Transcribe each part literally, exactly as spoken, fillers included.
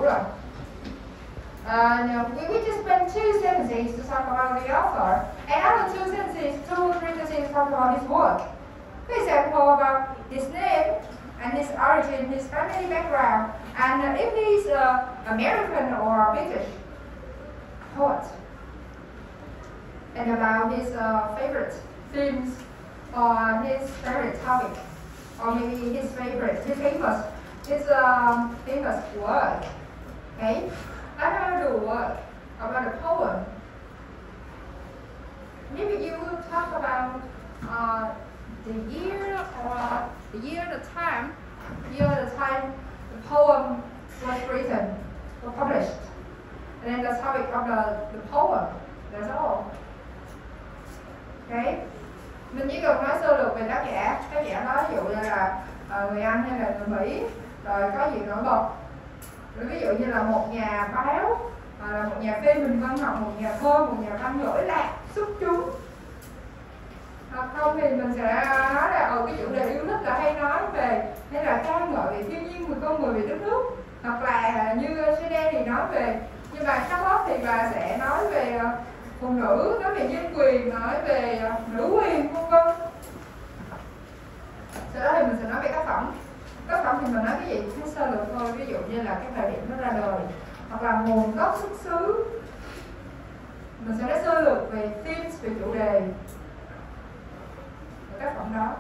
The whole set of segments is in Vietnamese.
rồi. Uh, no, we, we just spent two sentences to talk about the author, and other two sentences, two sentences talk about his work. For example, about his name and his origin, his family background, and uh, if he's uh, American or British poet, and about his uh, favorite themes or his favorite topic, or maybe his favorite, his famous, his uh, famous work. Okay. Another work about a poem. Maybe you will talk about uh, the year or the year, the time, year, the time the poem was written or published, and then the topic of the, the poem. That's all. Okay. Mình chỉ cần nói sơ lược về tác giả. Tác giả nói ví dụ như là uh, người Anh hay là người Mỹ, rồi có gì nổi bật. Ví dụ như là một nhà báo, là một nhà phê bình văn học, một nhà thơ, một nhà văn lỗi lạc, xuất chúng. Hoặc không thì mình sẽ nói là ở cái chủ đề yêu thích là hay nói về, hay là ca ngợi về thiên nhiên, về con người, về đất nước. Hoặc là như Chanel thì nói về, nhưng mà Charlotte thì bà sẽ nói về phụ nữ, nói về nhân quyền, nói về nữ quyền, vân vân. Sau đó thì mình sẽ nói về tác phẩm. Tác phẩm thì mình nói cái gì cũng sơ lược thôi, ví dụ như là cái thời điểm nó ra đời, hoặc là nguồn gốc xuất xứ. Mình sẽ nói sơ lược về themes, về chủ đề của tác phẩm đó.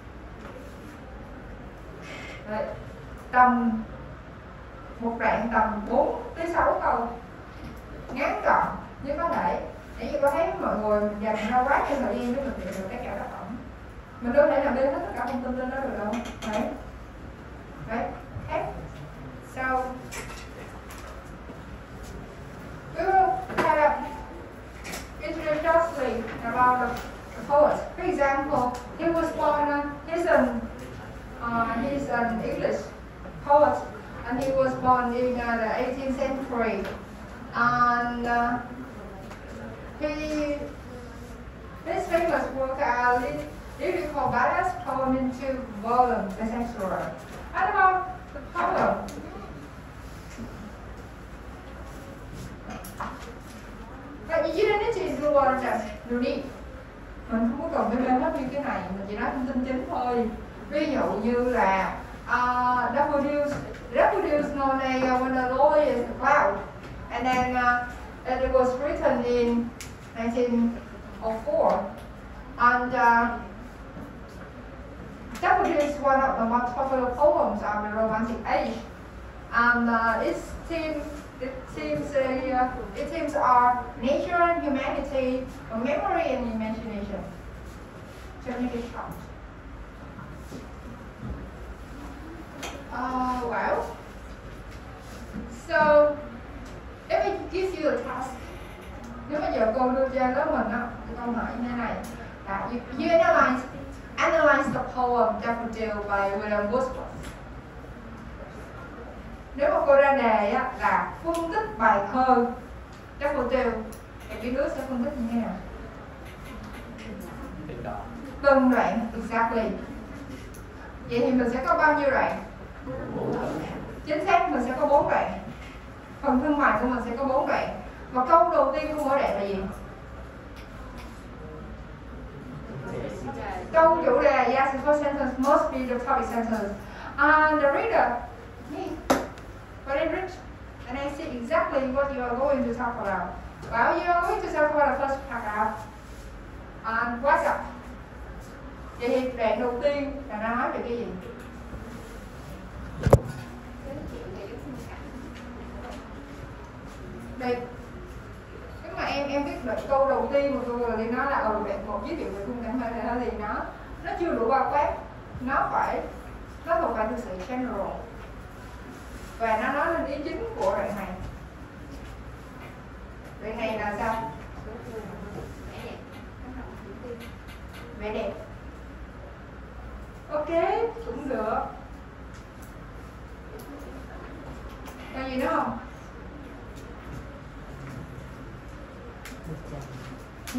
Đấy. Tầm một đoạn tầm bốn tới sáu câu, ngắn gọn nhưng có thể. Để như có thấy mọi người mình dành ra quá nhiều thời gian để mình tìm được tất cả tác phẩm. Mình đâu thể làm lên hết tất cả thông tin lên đó được đâu. Đấy. Right? Okay. So we will have introductory about the, the poet. For example, he was born. Uh, he's an uh, he's an English poet, and he was born in uh, the eighteenth century. And uh, he his famous work are lyrical ballads poem in two volumes, essentially. And about the poem. But you didn't need to include one just no need. Mình không có cần phải lên hết như cái này, mình chỉ nói thông tin chính thôi. Ví dụ như là uh, W W known as uh, When the Lord is Cloud, and then uh, and it was written in nineteen oh four, and uh, W is one of the most popular poems of the Romantic age, and uh, its themes, it seems, uh, its themes are nature and humanity, memory and imagination. To make it short. Uh, well, so let me give you a task. Nếu bây giờ cô đưa cho lớp mình á, câu hỏi như thế này, là you, you analyze. Analyze the poem Daffodil by William Wordsworth. Nếu mà cô ra đề á, là phân tích bài thơ Daffodil, thì cái đứa sẽ phân tích như thế nào? Từng đoạn, exactly. Vậy thì mình sẽ có bao nhiêu đoạn? Chính xác mình sẽ có bốn đoạn. Phần thân ngoài của mình sẽ có bốn đoạn. Và câu đầu tiên của mỗi đoạn là gì? Câu chủ đề, yes, the first sentence must be the topic sentence. And the reader, me, very rich, and I see exactly what you are going to talk about. Well, you are going to talk about the first paragraph. And what's up? Vậy thì đoạn đầu tiên là nó nói về cái gì? Đây. Nếu mà em em biết được câu đầu tiên của tôi rồi thì nó là ở đoạn một giới thiệu về khung cảnh hay thì nó nó chưa đủ bao quát, nó phải nó thuộc về sự general và nó nói lên ý chính của đoạn này. Đoạn này là sao? Vẻ đẹp. Ok, cũng được. Còn gì nữa không? Ừ?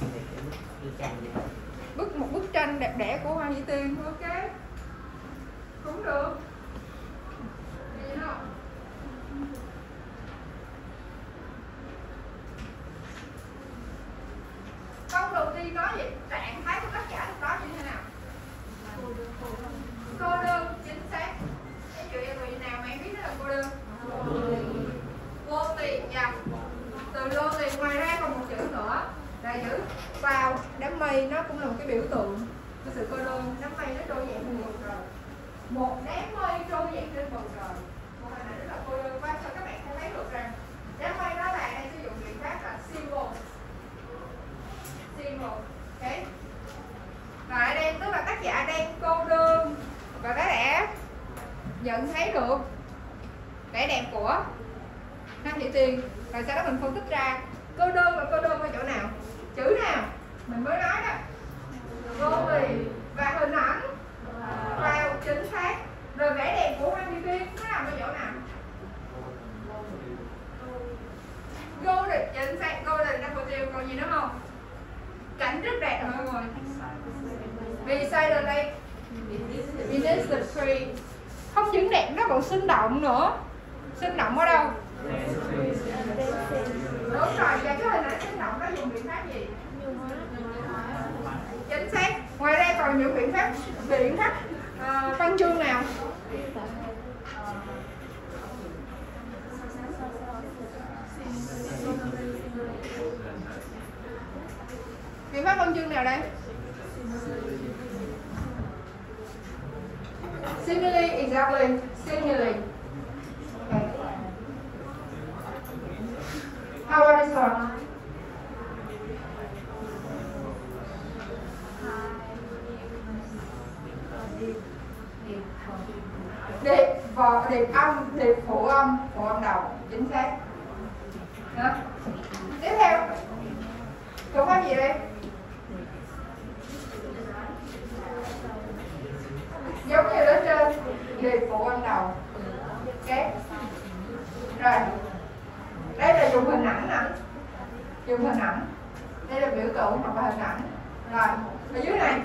Bức một bức tranh đẹp đẽ của Hoa Nhĩ Tiên, ok. mây nó cũng là một cái biểu tượng của sự cô đơn. Đám mây nó trôi dạt trên bầu trời, một đám mây trôi dạt trên bầu trời, một hình ảnh rất là cô đơn. Và cho các bạn sẽ thấy được rằng đám mây đó là đang sử dụng biện pháp là symbol, symbol, ok. Và ở đây tức là tác giả đang cô đơn và tác giả nhận thấy được vẻ đẹp của Phan Thị Tuyền. Rồi sau đó mình phân tích ra cô đơn và cô đơn ở chỗ nào, chữ nào mình mới nói đó, lonely và hình ảnh vào chính xác. Rồi vẻ đẹp của Phan Thị Tuyền nó nằm ở chỗ nào, golden, chính xác, golden double tiêu. Còn gì nữa không? Cảnh rất đẹp rồi mọi người. Beside the lake, beneath the tree. Không những đẹp nó còn sinh động nữa. Sinh động ở đâu? Đúng rồi, và cái hình ảnh sinh động đó dùng biện pháp gì? Chính xác. Ngoài ra còn những biện pháp biện pháp uh, văn chương nào? Biện pháp văn chương nào đây? Simile, exactly. Simile. Okay. How about this one? Điệp vò, điệp âm, điệp phụ âm, phụ âm đầu, chính xác. Đó. Tiếp theo, phương pháp gì đây? Giống như ở trên, điệp phụ âm đầu. Ok. Rồi. Đây là dùng hình ảnh nè, dùng hình ảnh. Đây là biểu tượng hoặc là hình ảnh. Rồi, ở dưới này.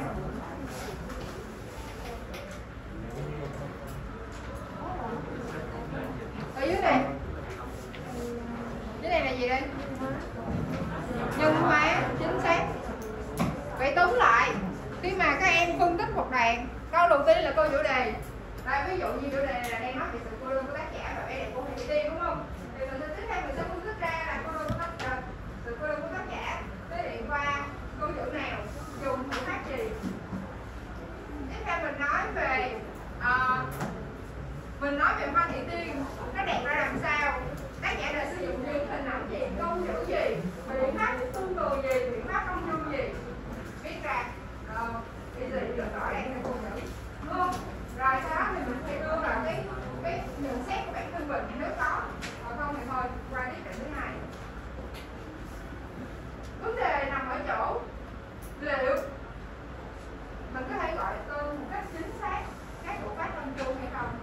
Ở dưới này. Dưới này là gì đây? Nhân hóa, chính xác. Vậy tóm lại, khi mà các em phân tích một đoạn, câu đầu tiên là câu chủ đề. Đây, ví dụ như chủ đề là đang nói về sự cô đơn của tác giả và vẻ đẹp của Phan Thị Tuyền, đúng không? Thì mình sẽ tiếp theo mình sẽ phân tích ra là cô đơn của tác giả, sự cô đơn của tác giả thể hiện qua câu chữ nào, dùng thủ pháp gì. Tiếp theo mình nói về uh, mình nói về Phan Thị Tuyền nó đẹp ra làm sao, tác giả đã sử dụng những hình ảnh gì, câu chữ gì, biện pháp tương tự gì, biện pháp công dung gì, viết ra uh, cái gì rất rõ ràng là câu chữ, đúng không? Rồi sau đó thì mình sẽ đưa vào cái cái nhận xét của bản thân mình nếu có, còn không thì thôi qua tiếp cận thứ hai. Vấn đề nằm ở chỗ liệu mình có thể gọi tên một cách chính xác các thủ pháp văn chương hay không.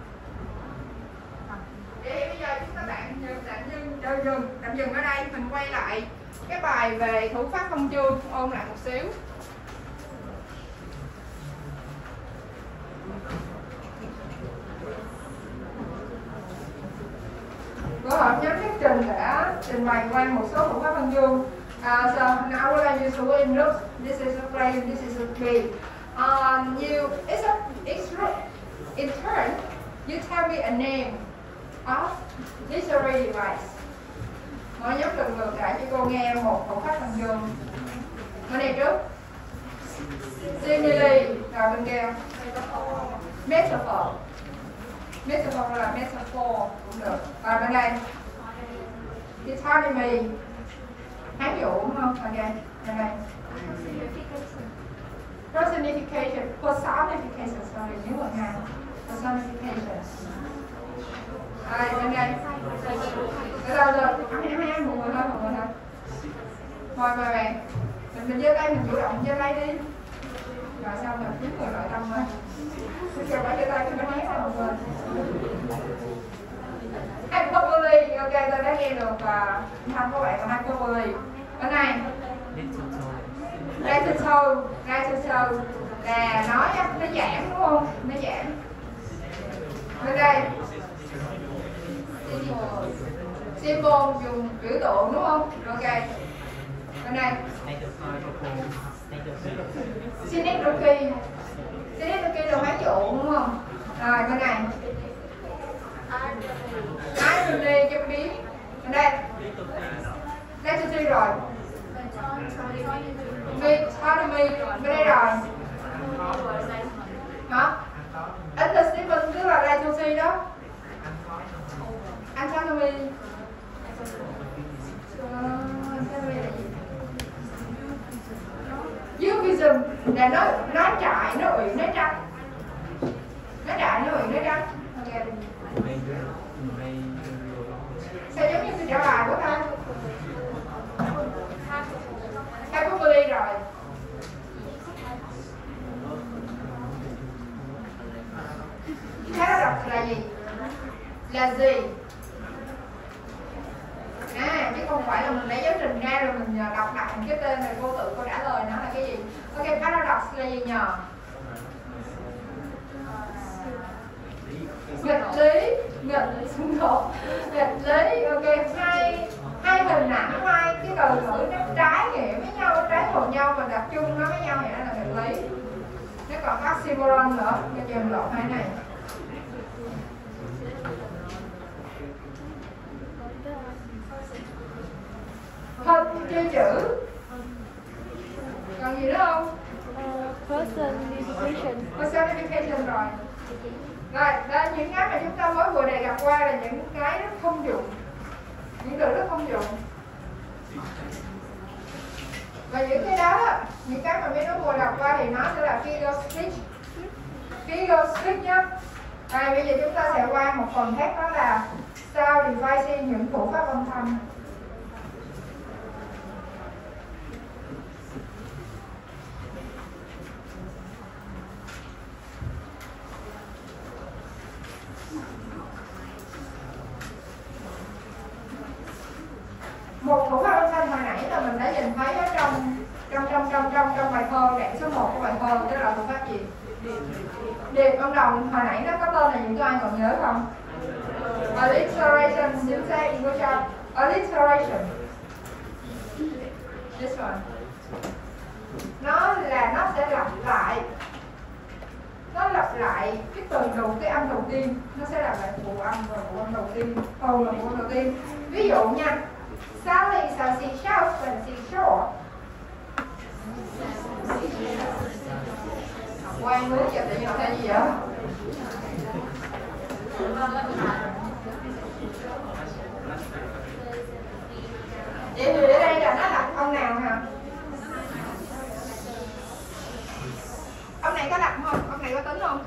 Vậy bây giờ chúng ta bạn dừng tạm dừng chờ dừng tạm dừng ở đây, mình quay lại cái bài về thủ pháp văn chương, ôn lại một xíu. Câu hỏi nhóm thuyết trình đã trình bày qua một số thủ pháp văn chương. Uh, so now what I use the word look. This is a play and this is a play. Um, you, it's a, it's in turn, you tell me a name of literary device. Mỗi nhóm lần lượt lại cho cô nghe một thủ pháp văn chương. Ở đây trước. Simile, rồi bên kia. Metaphor. Metaphor là metaphor cũng được. Và bên đây Dichotomy, hán dụ đúng không? Ok, bên đây Personification, personification, sorry, nhớ một ngày Personification. Rồi, bên đây Từ đâu rồi? Hai hai một người thôi, một người thôi. Mời mời bạn. Mình mình giơ tay, mình chủ động giơ tay đi. Rồi xong rồi, chín người nội tâm thôi. Bây giờ phải giơ tay cho nó hát ra một người. Hyperbole, ok, tôi đã nghe được và không có bạn là hyperbole. Bên này Rattle, rattle là nói nó giảm đúng không? Nó giảm. Bên đây symbol dùng biểu tượng đúng không? Ok. Bên đây synecdoche, synecdoche là hán dụ đúng không? Rồi bên này irony cho biết. Bên đây let's rồi. Metonymy Sao giống như tôi trả bài của ta? Hyperbole rồi. Paradox là gì? Là gì? À, chứ không phải là mình lấy giáo trình ra rồi mình đọc lại cái tên rồi cô tự cô trả lời nó là cái gì. Ok, paradox là gì nhờ? Nghịch lý, nghịch xung đột, nghịch lý. Ok, hai hai hình ảnh, hai cái từ ngữ nó trái nghĩa với nhau, trái ngược nhau mà đặt chung nó với nhau thì nó là nghịch lý. Nó còn oxymoron nữa, cái trường lộn hai này. Hình chơi chữ. Còn gì nữa không? Uh, personification. Personification rồi. Rồi, đó, những cái mà chúng ta mới vừa đề cập qua là những cái rất thông dụng, những từ rất thông dụng. Và những cái đó, những cái mà mấy đứa vừa đọc qua thì nó sẽ là figure speech. Figure speech nhá. Rồi bây giờ chúng ta sẽ qua một phần khác, đó là sound devices, những thủ pháp âm thanh. Một thủ pháp âm thanh hồi nãy là mình đã nhìn thấy ở trong trong trong trong trong trong bài thơ, đoạn số một của bài thơ, đó là thủ pháp gì? Điệp âm đầu hồi nãy nó có tên là gì, có ai còn nhớ không? Alliteration, chính xác, good job. Alliteration. This one. Nó là nó sẽ lặp lại, nó lặp lại cái từ đầu, cái âm đầu tiên, nó sẽ lặp lại phụ âm và phụ âm đầu tiên, câu là phụ âm đầu tiên. Ví dụ nha, Sally says she shouts when she's short. Quan hướng giờ tự nhiên thấy gì vậy? Vậy thì ở đây là nó đặt âm nào hả? Âm này có đặt không? Âm này có tính không?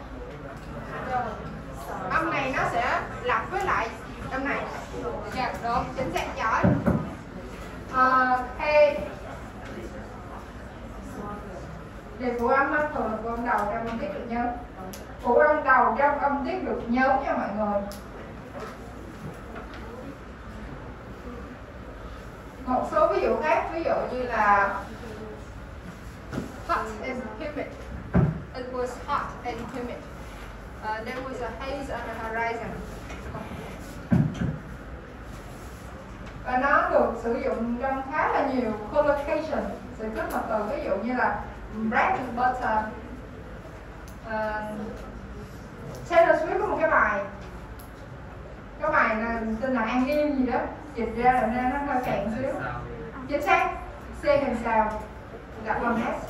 Âm này nó sẽ lặp với lại âm này. Dạ, đúng, chính xác, giỏi. Uh, hey. Thì phụ âm thường là phụ âm đầu trong âm tiết được nhớ. Phụ âm đầu trong âm tiết được nhớ nha mọi người. Một số ví dụ khác, ví dụ như là hot and humid. It was hot and humid. Uh, there was a haze on the horizon. Và nó được sử dụng trong khá là nhiều collocation, sự kết hợp từ, ví dụ như là bread and butter. uh, Taylor Swift có một cái bài, cái bài là tên là An Yên gì đó, dịch ra là nên nó hơi phèn xíu. Chính xác, second sound, đặt bằng S.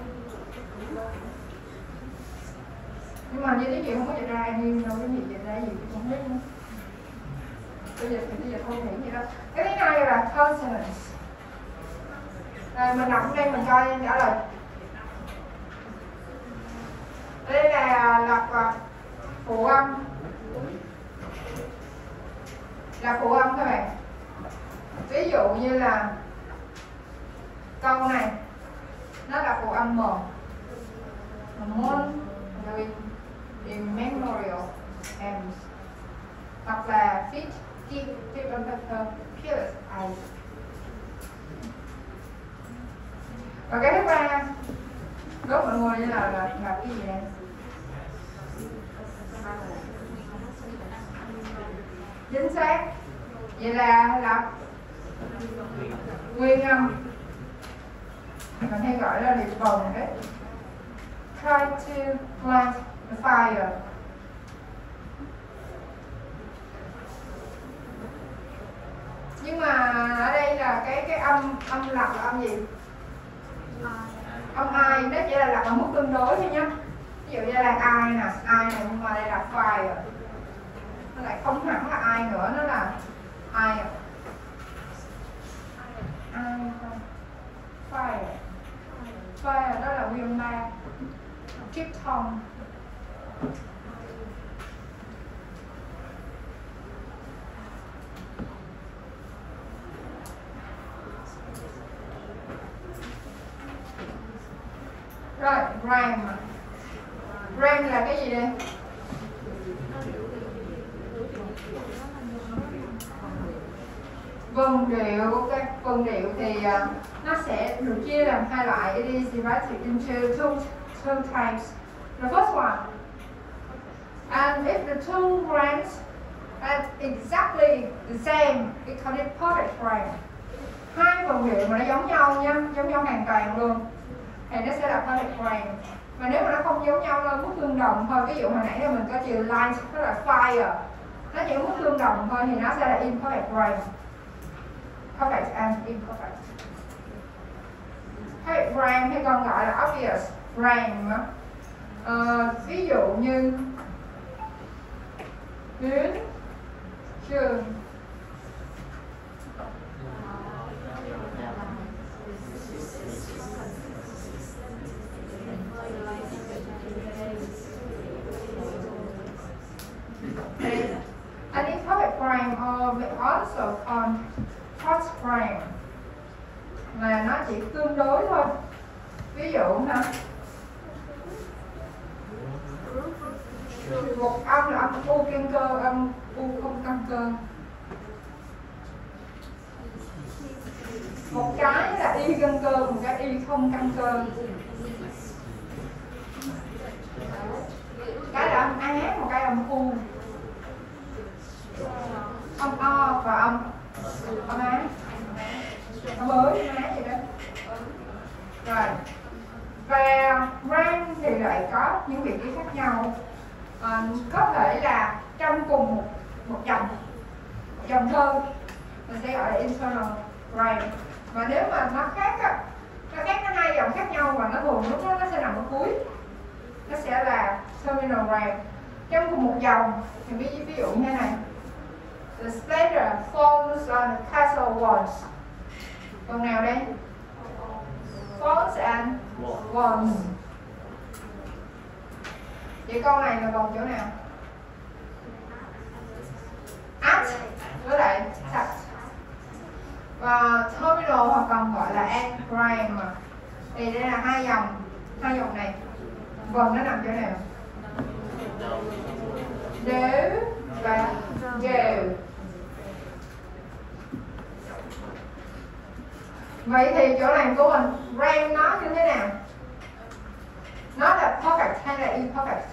Nhưng mà như tiếng Việt không có dịch ra An Yên đâu, cái gì dịch ra gì cũng không biết nữa. Bây giờ thì bây giờ không hiểu gì đâu. Cái thứ hai là consonants. Rồi mình đọc đây mình coi trả lời. Đây là lọc phụ âm, là phụ âm các bạn. Ví dụ như là câu này nó là phụ âm M. Mon in memorial ends. Hoặc là fit keep keep on the pure eyes. Và cái thứ ba, đố mọi người như là là, là cái gì đây? Chính xác. Vậy là là nguyên âm. Mình hay gọi là liệt vòng đấy. Try to plant the fire. Nhưng mà ở đây là cái cái âm âm lặp là âm gì? Âm ai, nó chỉ là lặp ở mức tương đối thôi nhá. Ví dụ như là ai nè, ai này, nhưng mà đây là fire. Nó lại không hẳn là ai nữa, nó là ai à? Ai không? Fire. Fire đó là nguyên ba. Keep tone. rhyme. Rhyme là cái gì đây? Vần điệu. Ok, vần điệu thì uh, nó sẽ được chia làm hai loại. It is divided into two, two types. The first one, and if the two rhymes are exactly the same, we call it perfect rhyme. Hai vần điệu mà nó giống nhau nha, giống nhau hoàn toàn luôn, thì nó sẽ là perfect rhyme. Và nếu mà nó không giống nhau lên mức tương đồng thôi, ví dụ hồi nãy là mình có chữ light, đó là fire, nó chỉ mức tương đồng thôi thì nó sẽ là imperfect rhyme. Perfect and imperfect. Perfect rhyme hay còn gọi là obvious rhyme. Uh, ví dụ như đến trường. An imperfect rhyme or also called short rhyme là nó chỉ tương đối thôi. Ví dụ ha, một âm là âm u căn cơ, âm u không căn cơ. Một cái là y căn cơ, một cái y không căn cơ. Cái là âm á, một cái âm u. Âm o và âm âm á, âm ới, âm á gì đó. Rồi, và rhyme thì lại có những vị trí khác nhau. À, có thể là trong cùng một, một dòng một dòng thơ mình sẽ gọi là internal rhyme. Và nếu mà nó khác á, nó khác nó hai dòng khác nhau và nó thường lúc đó nó sẽ nằm ở cuối, nó sẽ là terminal rhyme. Trong cùng một dòng thì ví, ví dụ như thế này: The splendor falls on the castle walls. Phần nào đây? Falls and walls. Vậy câu này là còn chỗ nào? At với lại touch. Và terminal hoặc còn gọi là end rhyme. Thì đây là hai dòng, hai dòng này. Vần nó nằm chỗ nào? Nếu và đều. Vậy thì chỗ này của mình rhyme nó như thế nào? Nó là perfect hay là imperfect?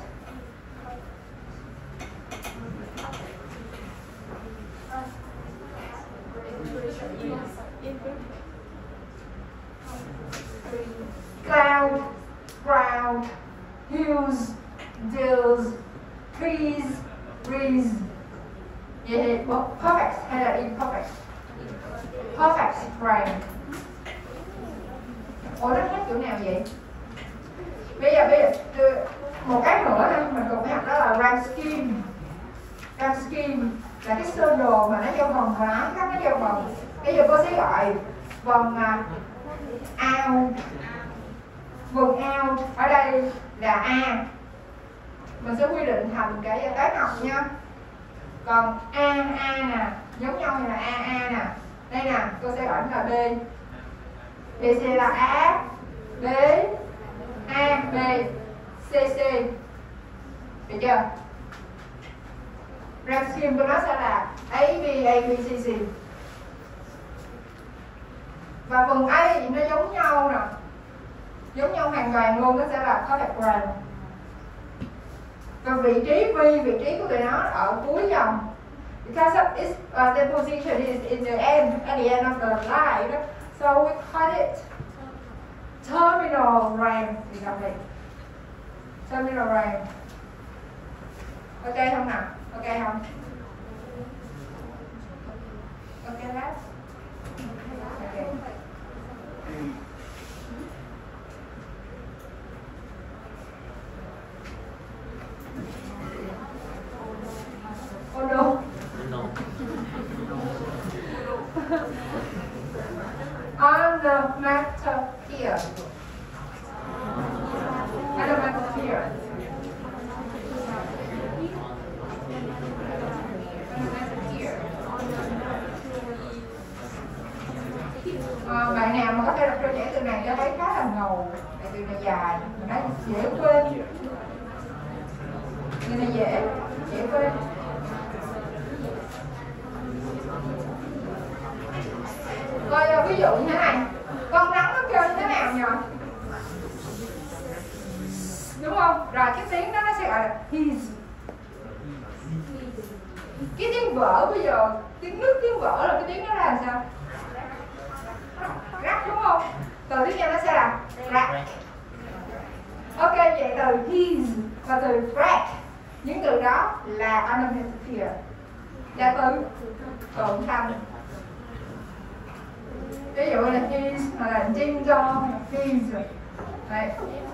Cloud, crowd, hills, dills, trees, breeze. Vậy thì perfect hay là imperfect? Perfect rhyme. Ủa nó khác chỗ nào vậy? Bây giờ bây giờ một cái nữa mình còn phải học đó là rhyme scheme. Rhyme scheme là cái sơ đồ mà nó vô vần và nó khác nó vô vần. Bây giờ cô sẽ gọi vần out. Vần out ở đây là A. Mình sẽ quy định thành cái toán học nha. Còn A, A nè, giống nhau như là A, A nè. Đây nè, cô sẽ gọi nó là B. Thì sẽ là A, B, A, B, C, C. Được chưa? Rhyme scheme của nó sẽ là A, B, A, B, C, C. Và phần A thì nó giống nhau nè, giống nhau hoàn toàn luôn, nó sẽ là perfect rhyme. Và vị trí V, vị trí của tụi nó ở cuối dòng. Because of its uh, the position is in the end, at the end of the line, so we call it terminal rhyme. Thì đọc đây. Terminal rhyme. Ok không nào? Ok không? Ok lát. Ok. Oh no. No. On the matter here. On the matter here. À, bạn nào mà có thể đọc cho trẻ từ này cho thấy khá là ngầu, tại từ này dài. đấy, dễ quên. Người này dễ, dễ quên. Rồi ví dụ như thế này, con rắn nó kêu như thế nào nhỉ? Đúng không? Rồi cái tiếng đó nó sẽ gọi là his. Cái tiếng vỡ bây giờ, tiếng nước tiếng vỡ là cái tiếng nó ra làm sao? Rắc đúng không? Từ tiếp theo nó sẽ là rắc. Ok, vậy từ his và từ crack, những từ đó là onomatopoeia, là từ cộng thanh. Ví dụ là his hoặc là ding dong, his. Đấy.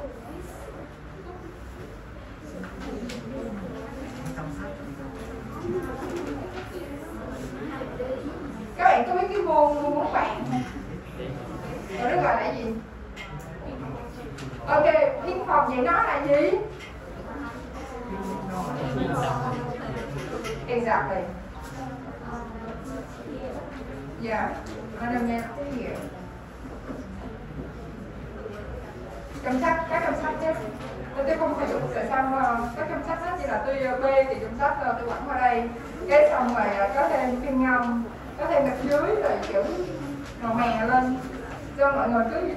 Các bạn có biết cái môn môn bóng bàn không? Rồi nó gọi là gì? Ok, biên phòng vậy nó là gì? Exactly. Yeah, onomatopoeia. Trong sách, các trong sách chứ. Tôi không phải dùng tại sao các trong sách đó chỉ là tôi B thì trong sách tôi quẳng qua đây. Cái xong rồi có thêm phiên ngâm, có thêm gạch dưới rồi kiểu màu mè lên cho mọi người cứ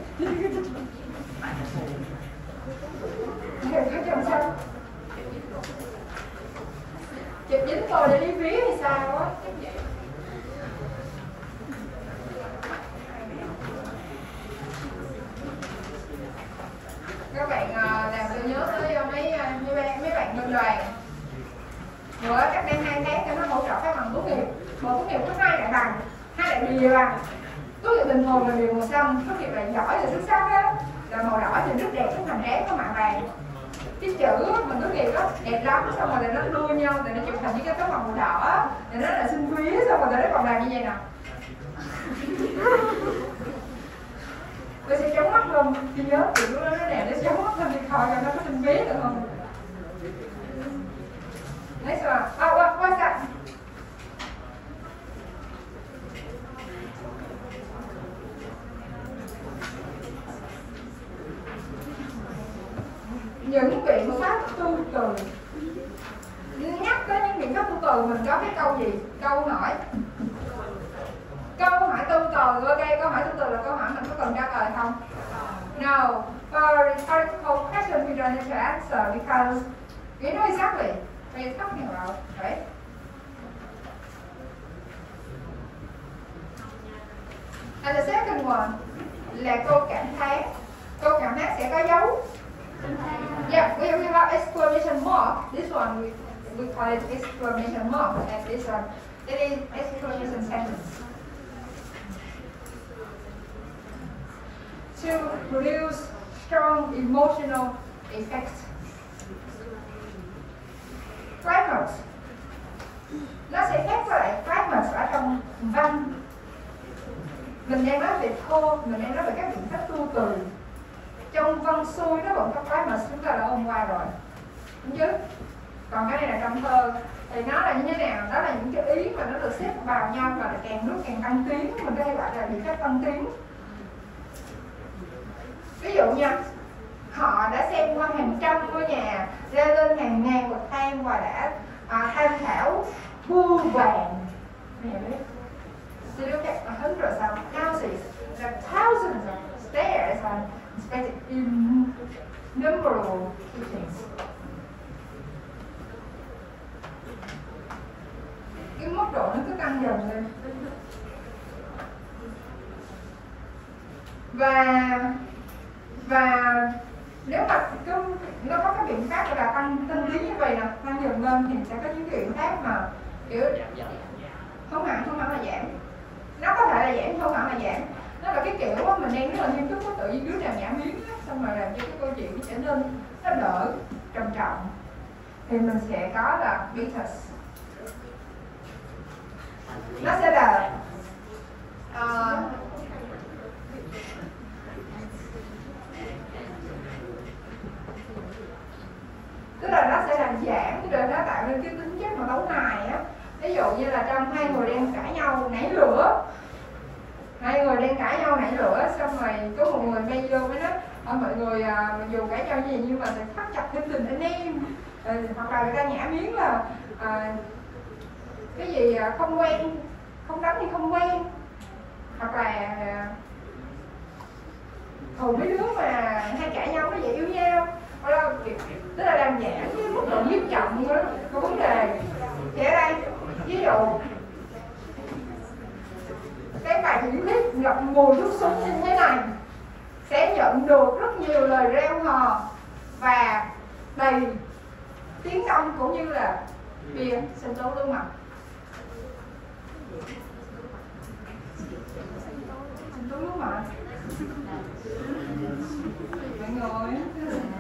hiểu cái trong sách. Chụp dính tôi để đi ví hay sao á. Các bạn làm tôi nhớ tới mấy mấy bạn mấy bạn bên đoàn bữa cách đây hai tháng cho nó hỗ trợ các bằng tốt nghiệp. Một tốt nghiệp có hai đại bằng, hai đại bì bằng. Tốt nghiệp bình thường là bì màu xanh, tốt nghiệp là giỏi là xuất sắc á, là màu đỏ thì rất đẹp, cái hoành tráng có mạ vàng. Cái chữ mình tốt nghiệp đó đẹp lắm, xong rồi nó đua nhau, rồi nó chụp thành những cái tấm màu đỏ, rồi nó là xinh quý, xong rồi nó còn làm như vậy nè. Tôi sẽ chống mắt không? Tôi nhớ từ lúc đó nó đẹp, nó chống mắt lên đi coi cho nó có tinh quý được không? Next one. Oh, what, what's that? Những biện pháp tu từ. Nhắc tới những biện pháp tu từ mình có cái câu gì? Câu hỏi. Câu hỏi tu từ, ok, câu hỏi tu từ là câu hỏi mình có cần trả lời không? No. For rhetorical question we don't need to answer because we know exactly what you're talking about, right? And the second one là câu cảm thán. Câu cảm thán sẽ có dấu. Yeah, we we have exclamation mark. This one we we call it exclamation mark, and this one it is exclamation sentence. To produce strong emotional effects. Fragments. Nó sẽ khác với lại fragments ở trong văn. Mình đang nói về thô, mình đang nói về các biện pháp tu từ. Trong văn xuôi nó vẫn có fragments, chúng ta đã ôn qua rồi, đúng chứ? Còn cái này là trong thơ thì nó là như thế nào? Đó là những cái ý mà nó được xếp vào nhau và càng lúc càng tăng tiến, mình có thể gọi là biện pháp tăng tiến. Ví dụ nha, họ đã xem qua hàng trăm ngôi nhà, leo lên hàng ngàn bậc thang và đã à, tham khảo vô vàng. So look at a hundred of houses, there are thousands of stairs and inspected innumerable kitchens. Cái mức độ nó cứ tăng dần lên. Và và nếu mà cái, nó có cái biện pháp là tăng tăng lý như vậy nè, tăng dần lên thì sẽ có những cái biện pháp mà kiểu không hẳn không hẳn là giảm, nó có thể là giảm không hẳn là giảm. Nó là cái kiểu á, mình đang rất là nghiêm túc, có tự nhiên đứa nào nhảm miếng á, xong rồi làm cho cái câu chuyện nó trở nên nó đỡ trầm trọng thì mình sẽ có là bitters. Nó sẽ là uh, tức là nó sẽ làm giảm, rồi nó tạo nên cái tính chất mà đấu nài á. Ví dụ như là trong hai người đang cãi nhau nảy lửa, hai người đang cãi nhau nảy lửa, xong rồi có một người bay vô với nó à, mọi người à, dù cãi nhau gì nhưng mà sẽ thắt chặt thêm tình anh em. À, hoặc là người ta nhả miếng là à, cái gì à, không quen không đánh thì không quen, hoặc là à, thù mấy đứa mà hay cãi nhau nó vậy yêu nhau, đó, tức là làm giảm cái mức độ nghiêm trọng của của vấn đề. Thì ở đây ví dụ cái bài diễn thuyết ngập ngùi thuốc súng như thế này sẽ nhận được rất nhiều lời reo hò và đầy tiếng công cũng như là bia sinh tố lương mặt. Sinh tố lương mặt mọi người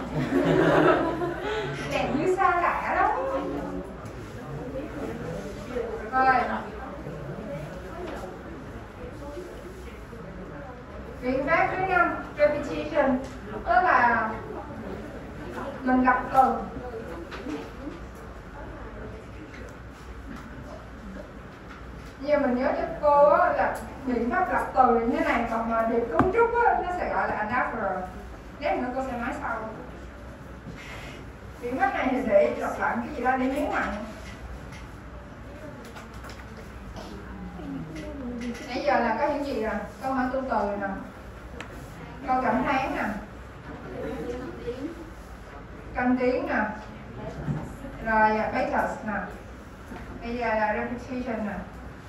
đẹp như xa lạ lắm. Rồi biện pháp thứ năm, repetition, tức là mình gặp từ. Như mình nhớ cho cô á, là biện pháp lập từ như thế này, còn mà điệp cấu trúc á, nó sẽ gọi là anapher. Lát nữa cô sẽ nói sau. Biện pháp này thì để lặp lại cái gì đó để nhấn mạnh. Nãy giờ là có những gì rồi? Câu hỏi tu từ nè, câu cảm thán nè, cân tiếng nè, rồi basis nè, bây giờ là repetition nè.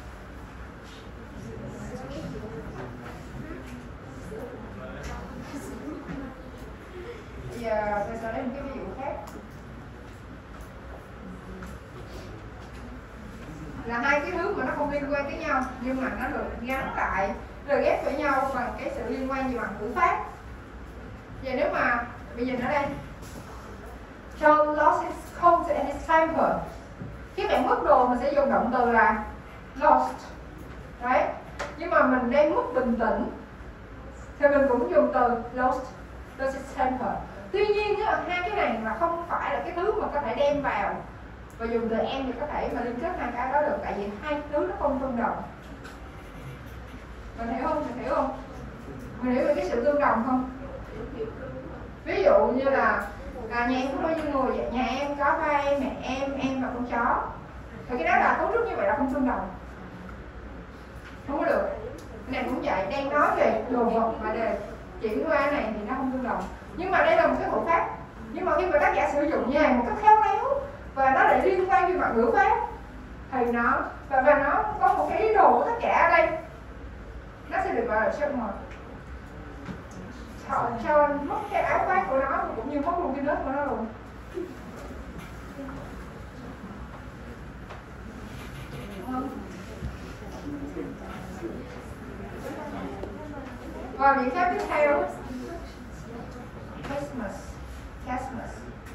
Bây giờ tôi sẽ lấy một cái ví dụ khác. Là hai cái thứ mà nó không liên quan với nhau nhưng mà nó được gắn lại, rồi ghép với nhau bằng cái sự liên quan gì bằng ngữ pháp. Vậy nếu mà bây giờ ở đây John lost his coat and his temper, khi bạn mất đồ mình sẽ dùng động từ là lost, đấy. Nhưng mà mình đang mất bình tĩnh thì mình cũng dùng từ lost, lost his temper. Tuy nhiên hai cái này mà không phải là cái thứ mà có thể đem vào và dùng từ em thì có thể mà liên kết hai cái đó được, tại vì hai thứ nó không tương đồng. Mình hiểu không? Mình hiểu không? Mình hiểu về cái sự tương đồng không? Ví dụ như là à, nhà em có bao nhiêu người vậy? Nhà em có ba em, mẹ em, em và con chó. Thì cái đó là cấu trúc như vậy là không tương đồng, không có được. Cái này cũng vậy, đang nói về đồ vật mà để chuyển qua này thì nó không tương đồng. Nhưng mà đây là một cái ngữ pháp. Nhưng mà khi mà tác giả sử dụng như này một cách khéo léo và nó lại liên quan với mặt ngữ pháp thì nó và, và nó có một cái ý đồ của tác giả ở đây, nó sẽ được gọi là trademark. Cho, cho mất cái áo khoác của nó cũng như mất luôn cái nết của nó luôn. Và biện pháp tiếp theo, Christmas, Christmas.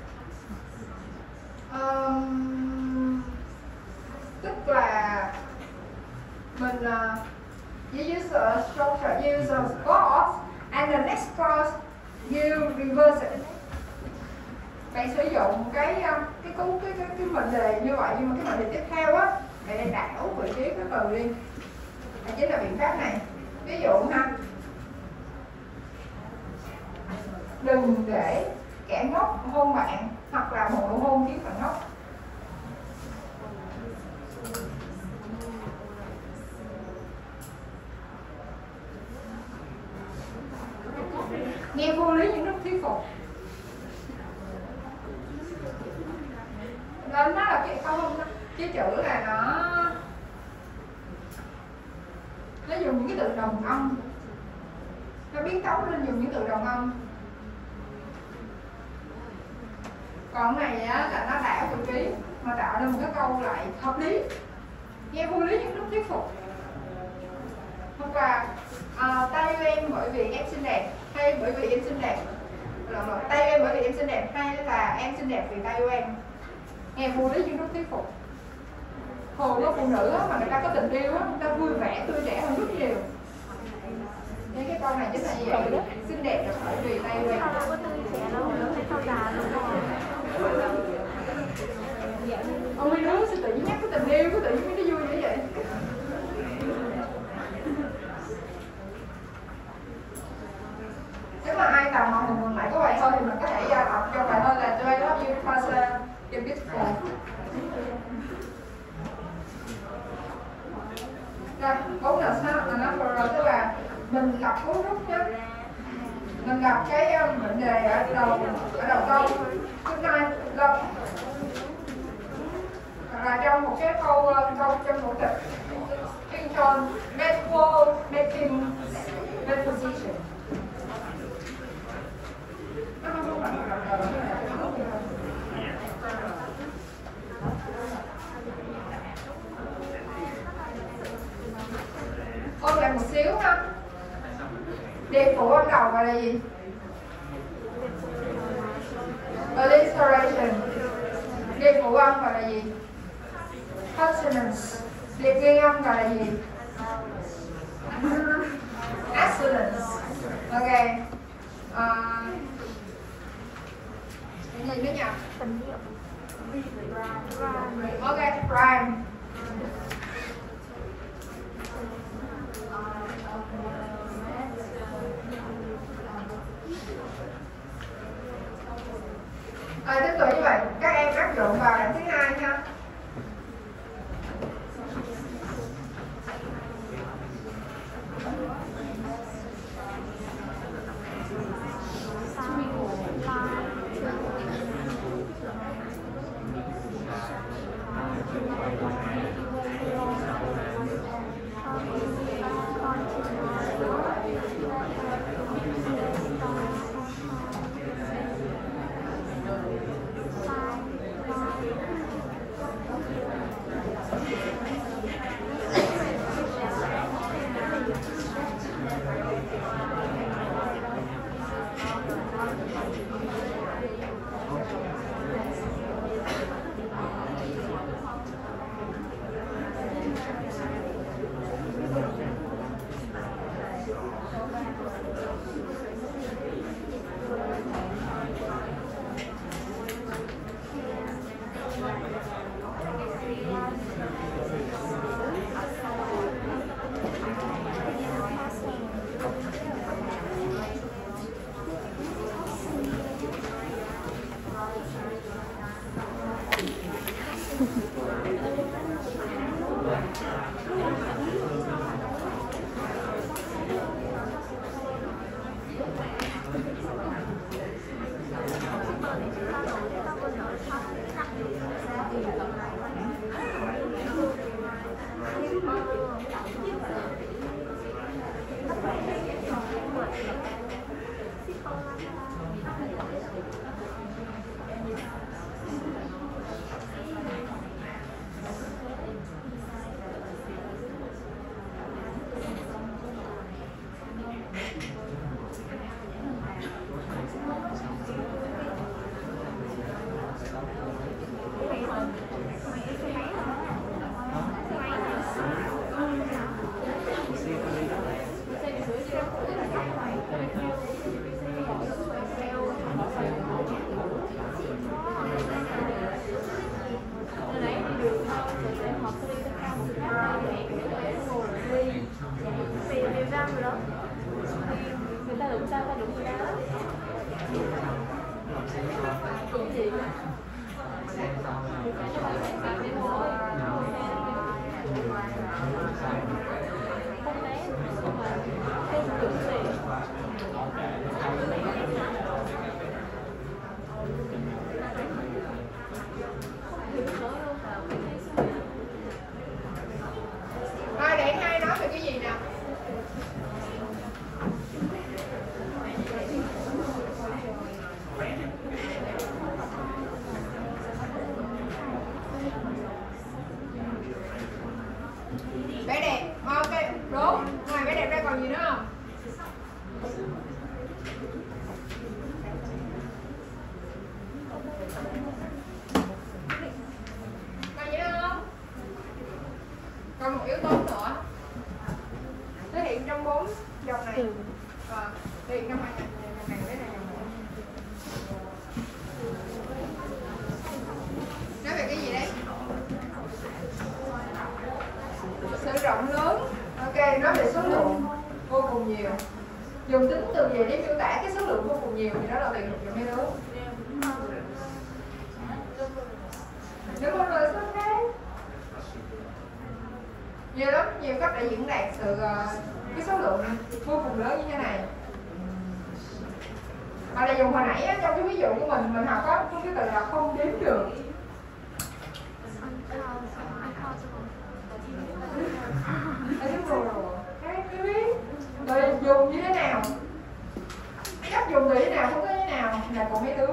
Um, tức là mình uh, you use a structure, you use a clause, and the next clause you reverse it. Bạn sử dụng cái cái cú cái cái cái mệnh đề như vậy, nhưng mà cái mệnh đề tiếp theo á, bạn lại đảo vị trí cái từ đi. Đó chính là biện pháp này. Ví dụ ha, đừng để kẻ ngốc hôn bạn, hoặc là một nụ hôn khiến bạn ngốc. Nghe vô lý nhưng rất thuyết phục. Nên nó là cái không, cái chữ là nó nó dùng những cái từ đồng âm, nó biến tấu lên dùng những từ đồng âm. Còn này á, là nó đảo vị trí mà tạo ra một cái câu lại hợp lý, nghe vô lý nhưng rất thuyết phục. Hoặc là à, tay em bởi vì em xinh đẹp, hay bởi vì em xinh đẹp, tay em bởi vì em xinh đẹp, hay là em xinh đẹp vì tay của em, nghe vô lý nhưng rất thuyết phục. Thường có phụ nữ á, mà người ta có tình yêu á, người ta vui vẻ, tươi trẻ hơn rất nhiều. Nên cái câu này chính là như vậy, xinh đẹp là bởi vì tay của em. Ôi đứa sao tự nhiên nhắc cái tình yêu, cái tự nhiên nó vui như vậy. Nếu mà ai tò mò mình gặp cú rút nhé, mình gặp cái um, mệnh đề ở đầu ở đầu câu thứ hai love, hoặc là trong một cái câu câu trong một tập in tròn network making preposition. Nó không phải là đầu đầu ôn lại một xíu ha. Điệp phụ ban đầu gọi là gì? Alliteration. Điệp phụ âm gọi là gì? Consonants. Điệp nguyên âm gọi là gì? Assonance. Ok. Uh, gì nữa nhỉ? Ok, rhyme. À, tiếp tục như vậy, các em áp dụng vào đoạn thứ hai nha. Hai để hai nói về cái gì nào? Bé đẹp, ok, đúng. Ngoài bé đẹp ra còn gì nữa không? Còn gì nữa không? Còn một yếu tố nữa thể hiện trong bốn dòng này. À, thể hiện trong hai dòng này, cái này dòng này. Nói về cái gì đấy? Sự rộng lớn. Ok, nói về số lượng vô cùng nhiều. Dùng tính từ gì để miêu tả cái số lượng vô cùng nhiều thì đó là từ dụng dụng mấy đứa. Đúng không rồi, sao thế? Nhiều lắm, nhiều cách để diễn đạt sự uh, cái số lượng vô cùng lớn như thế này. Hoặc là dùng hồi nãy á, trong cái ví dụ của mình mình học có cái từ là không đếm được. Rồi dùng như thế nào, cách dùng từ thế nào, không có thế nào là của mấy đứa.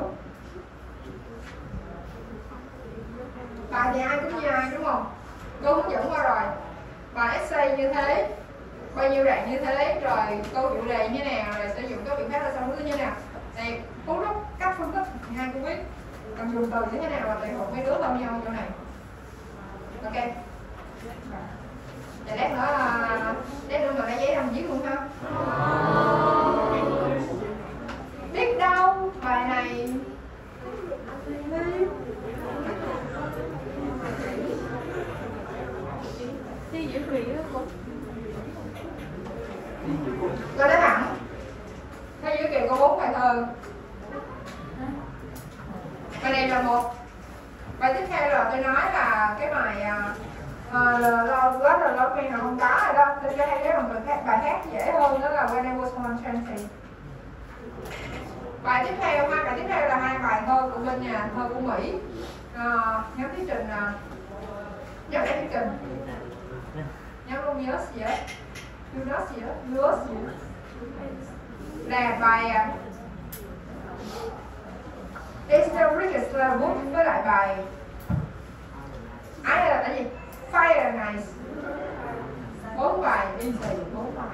Bài thì ai cũng như ai đúng không? Cô hướng dẫn qua rồi. Bài essay như thế, bao nhiêu đoạn như thế, rồi câu chủ đề như thế nào, rồi sử dụng các biện pháp ra sao như thế nào. Này, cú đúc cách phân tích hai cô biết. Còn dùng từ như thế nào là tùy thuộc mấy đứa hơn nhau chỗ này. Ok. Để lát nữa, lát nữa mà lấy giấy làm viết luôn ha. Biết đâu bài này Thi giữa kỳ đó cô. Rồi đáp thẳng. Theo giữa kỳ có bốn bài thơ. Bài này là một. Bài tiếp theo là tôi nói là cái bài rất là lâu là không có rồi đâu. Tôi cho hay cái bằng từ khác, bài khác dễ hơn đó là When I Was One Twenty. Bài tiếp theo, hai bài tiếp theo là hai bài thơ của bên nhà thơ của Mỹ. À, nhóm thuyết trình là nhóm thuyết trình nhóm không nhớ gì hết, nhớ gì hết, nhớ gì hết. Là bài It's the richest book với lại bài ai là cái gì? Fire and Ice. Bốn bài in gì? Bốn bài.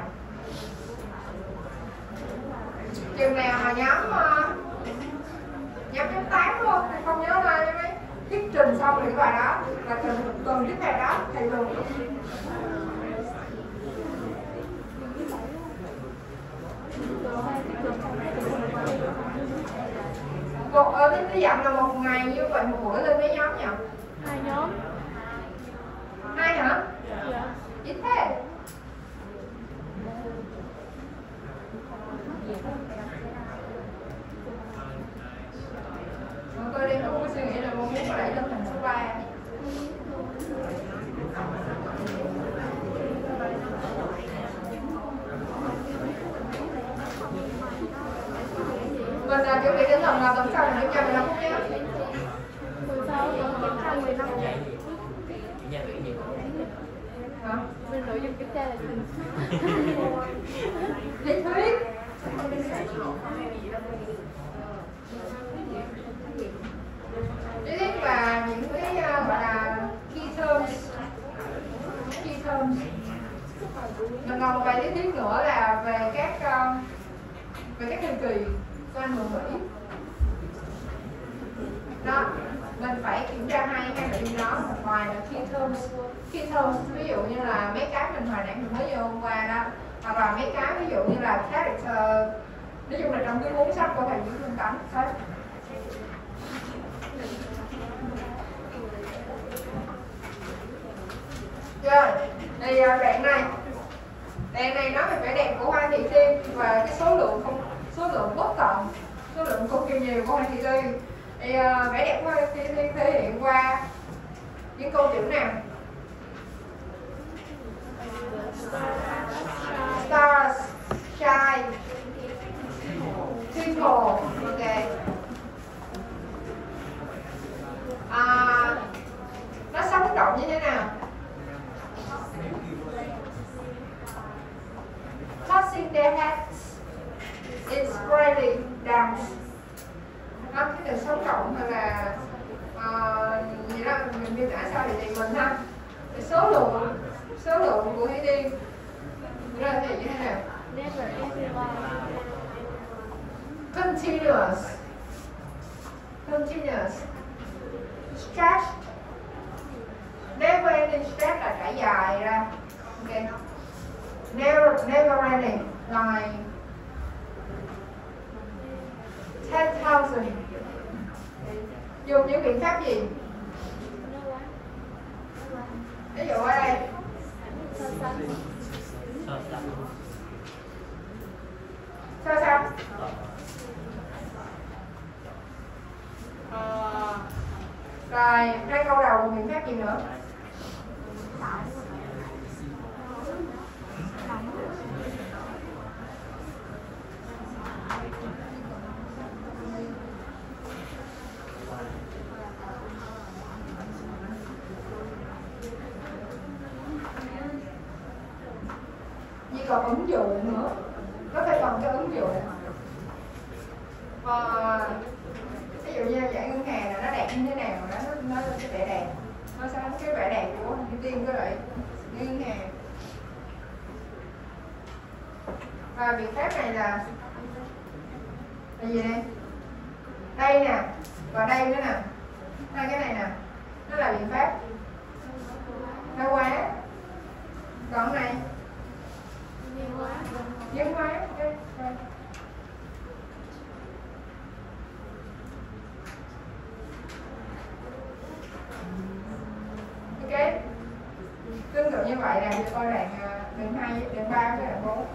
Chừng nào mà nhóm nhóm nhóm tám luôn, không nhớ đây mấy thuyết trình xong thì cái bài đó là tuần tuần tiếp theo đó thầy luôn. Một ở cái cái dặn là một ngày như vậy một buổi lên mấy nhóm nhỉ? Hai nhóm. Hai hả? Dạ. Ít thế. Tôi đang có suy nghĩ là mong muốn đẩy lên thành số ba. Mình là chuẩn bị tinh thần là tuần sau là kiểm tra mười lăm phút nhé. Tuần sau kiểm tra mười lăm phút. Hả? Bên nội dung kiểm tra là gì? Lý thuyết. Lý thuyết và những cái uh, gọi là key terms. Key terms. Mình còn một bài lý thuyết nữa là về các uh, về các thời kỳ của anh hùng Mỹ. Đó, mình phải kiểm tra hai cái nội dung đó. Ngoài là key terms. Key terms ví dụ như là mấy cái mình hồi nãy mình mới vô hôm qua đó, hoặc là mấy cái ví dụ như là character, nói chung là trong cái cuốn sách của thầy Nguyễn Xuân Tánh hết. Rồi, thì đoạn này đoạn này nói về vẻ đẹp của Hoa Thị Tiên và cái số lượng không số lượng bất tận, số lượng cực kỳ nhiều của Hoa Thị Tiên. Thì uh, vẻ đẹp của Hoa Thị Tiên thể hiện qua những câu chữ nào? Stars, shine, people, ok. À, nó sống động như thế nào? Tossing their heads, it's brightly down. Nó cái từ sống động hay là uh, gì đó mình miêu tả sao thì tùy mình ha. Cái số lượng số lượng của Thủy Tiên đó là gì như thế nào? Never everyone. Continuous, continuous, stretch, never ending stretch là trải dài ra, ok. Never never ending like ten thousand. Dùng những biện pháp gì? Ví dụ ở đây so sánh. À, rồi hai câu đầu còn biện pháp gì nữa? còn ứng dụng nữa, nó phải còn cái ứng dụng. Và ví dụ như dạng ngân hàng là nó đẹp như thế nào, nó nó nó cái vẻ đẹp, nó sẽ cái vẻ đẹp của ưu tiên với lại ngân hàng. Và biện pháp này là là gì đây? Đây nè, và đây nữa nè, hai cái này nè, nó là biện pháp thái quá. Còn này nhân hóa. Okay. Ok, tương tự như vậy là cho coi đàn đàn hai, đàn ba với đàn bốn.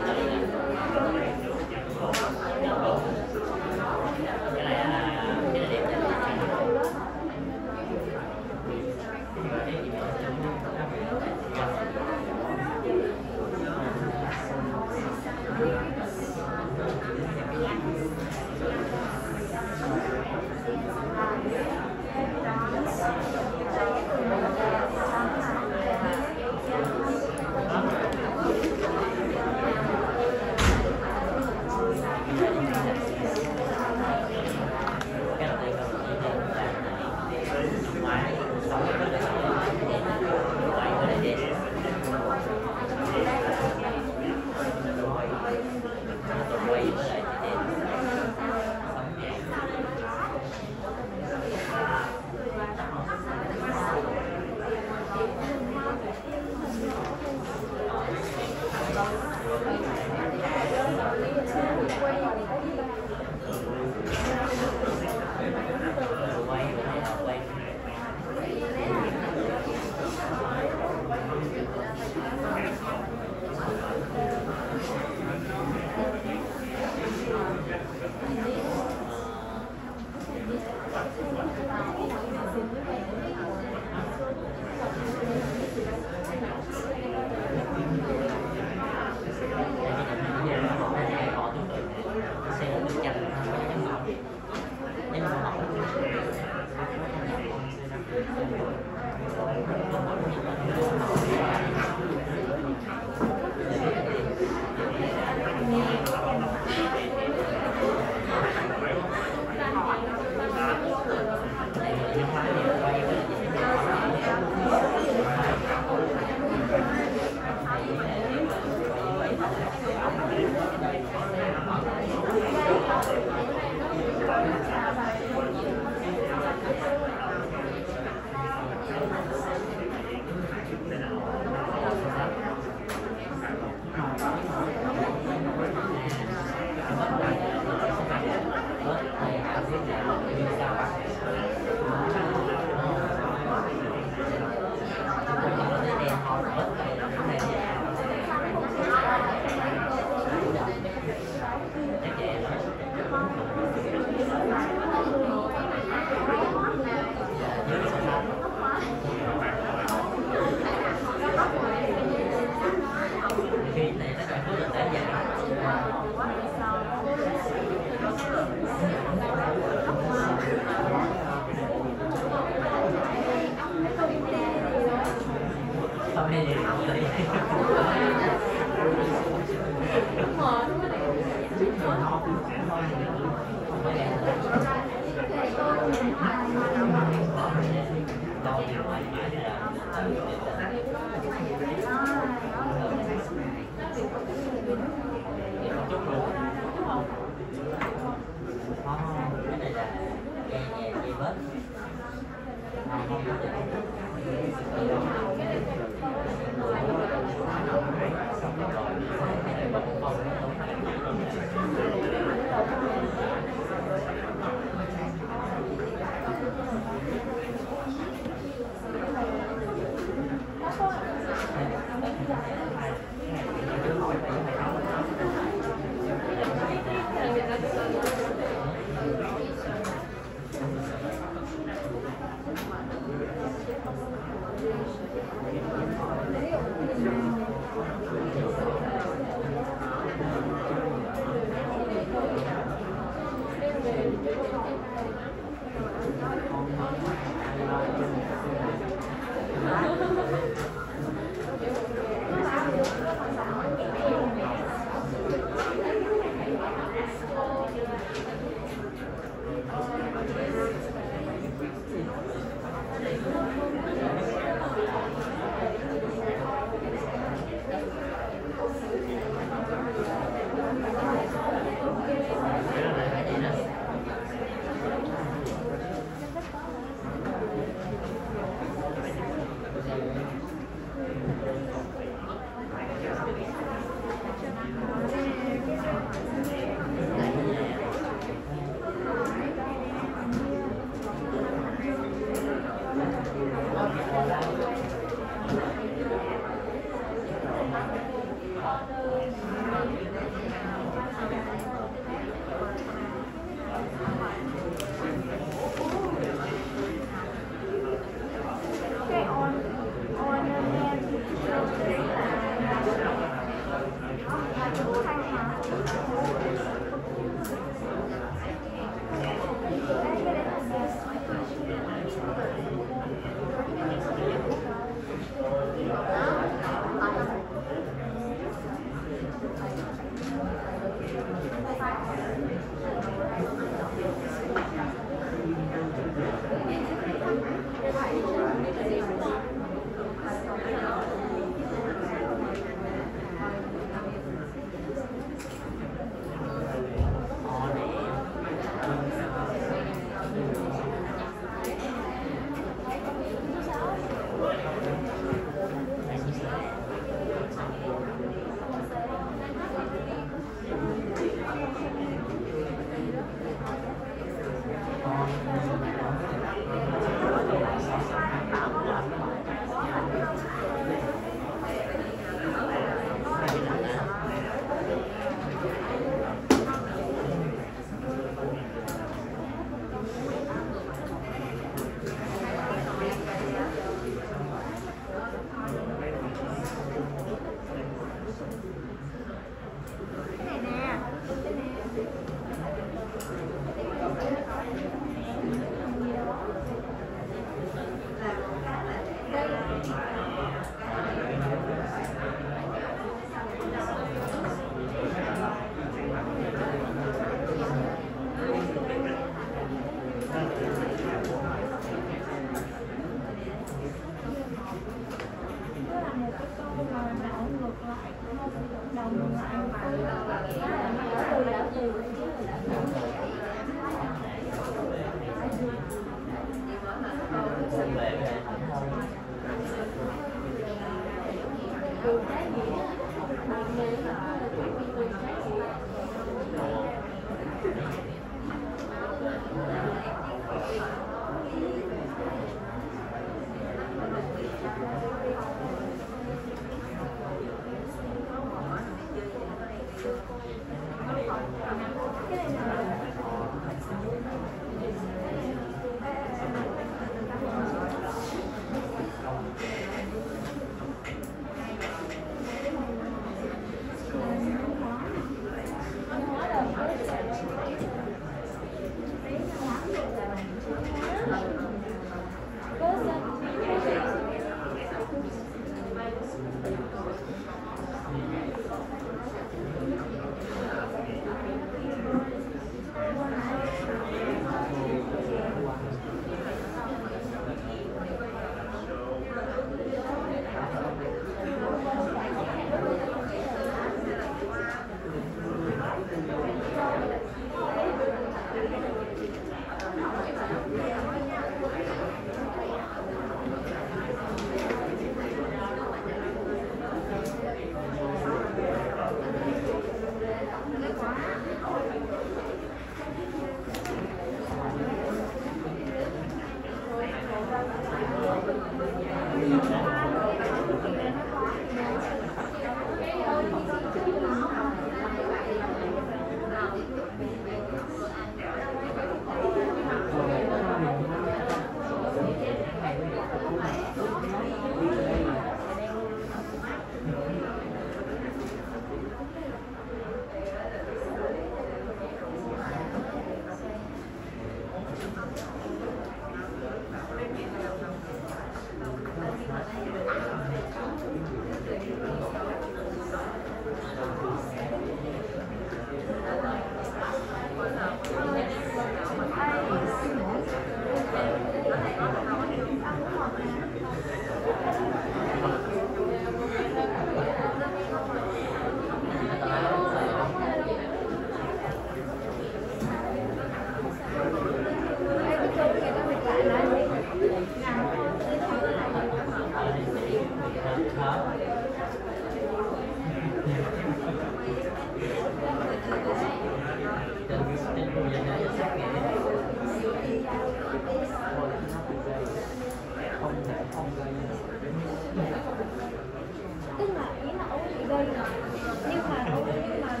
Tức là ý là ông bị gây nhưng mà ông nhưng mà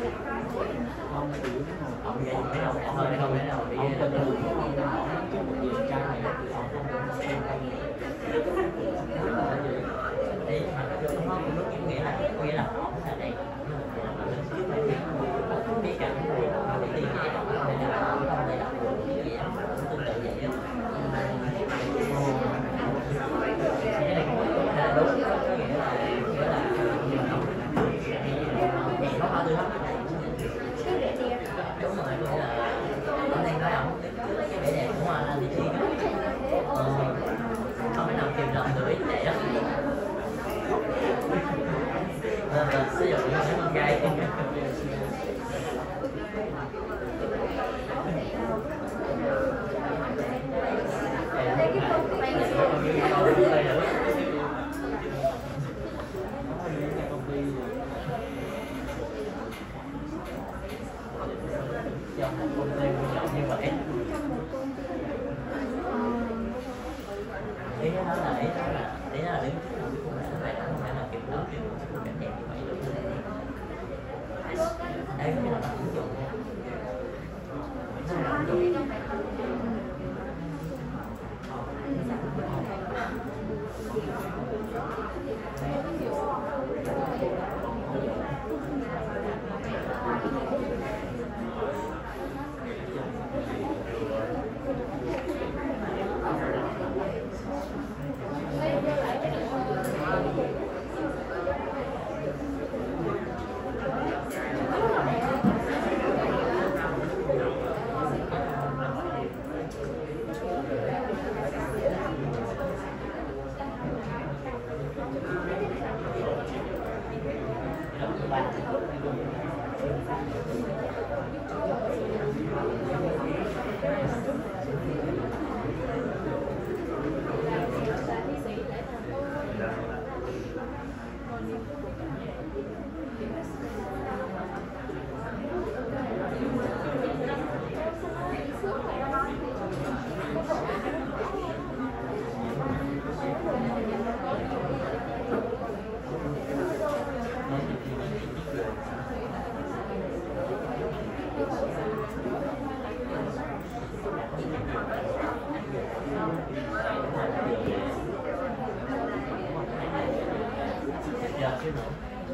không chỉ ông gây cái nào không thôi không cái nào bị ông tin được không tin hỏi chứ một gì cha này ông không có xem đây mà không có lúc nghĩa là nghĩa là ông là đây biết cả người cái tiền cái đó đây là không đây là gì đó tương tự vậy đó cái này là đúng nghĩa là nghĩa là nó bao nhiêu lắm đúng rồi nghĩa là anh đang nói ông cái vẻ đẹp của anh đi thi đó không thể nào kìm lòng được ý vậy đó nên là sử dụng những cái con gái trong một công ty quan trọng như vậy ý nó là ý đó là ý đó là đứng trước một cái khung cảnh vậy không phải là kiểu đó kiểu một cảnh đẹp như vậy được đây cái nào nó ứng dụng xíu nữa.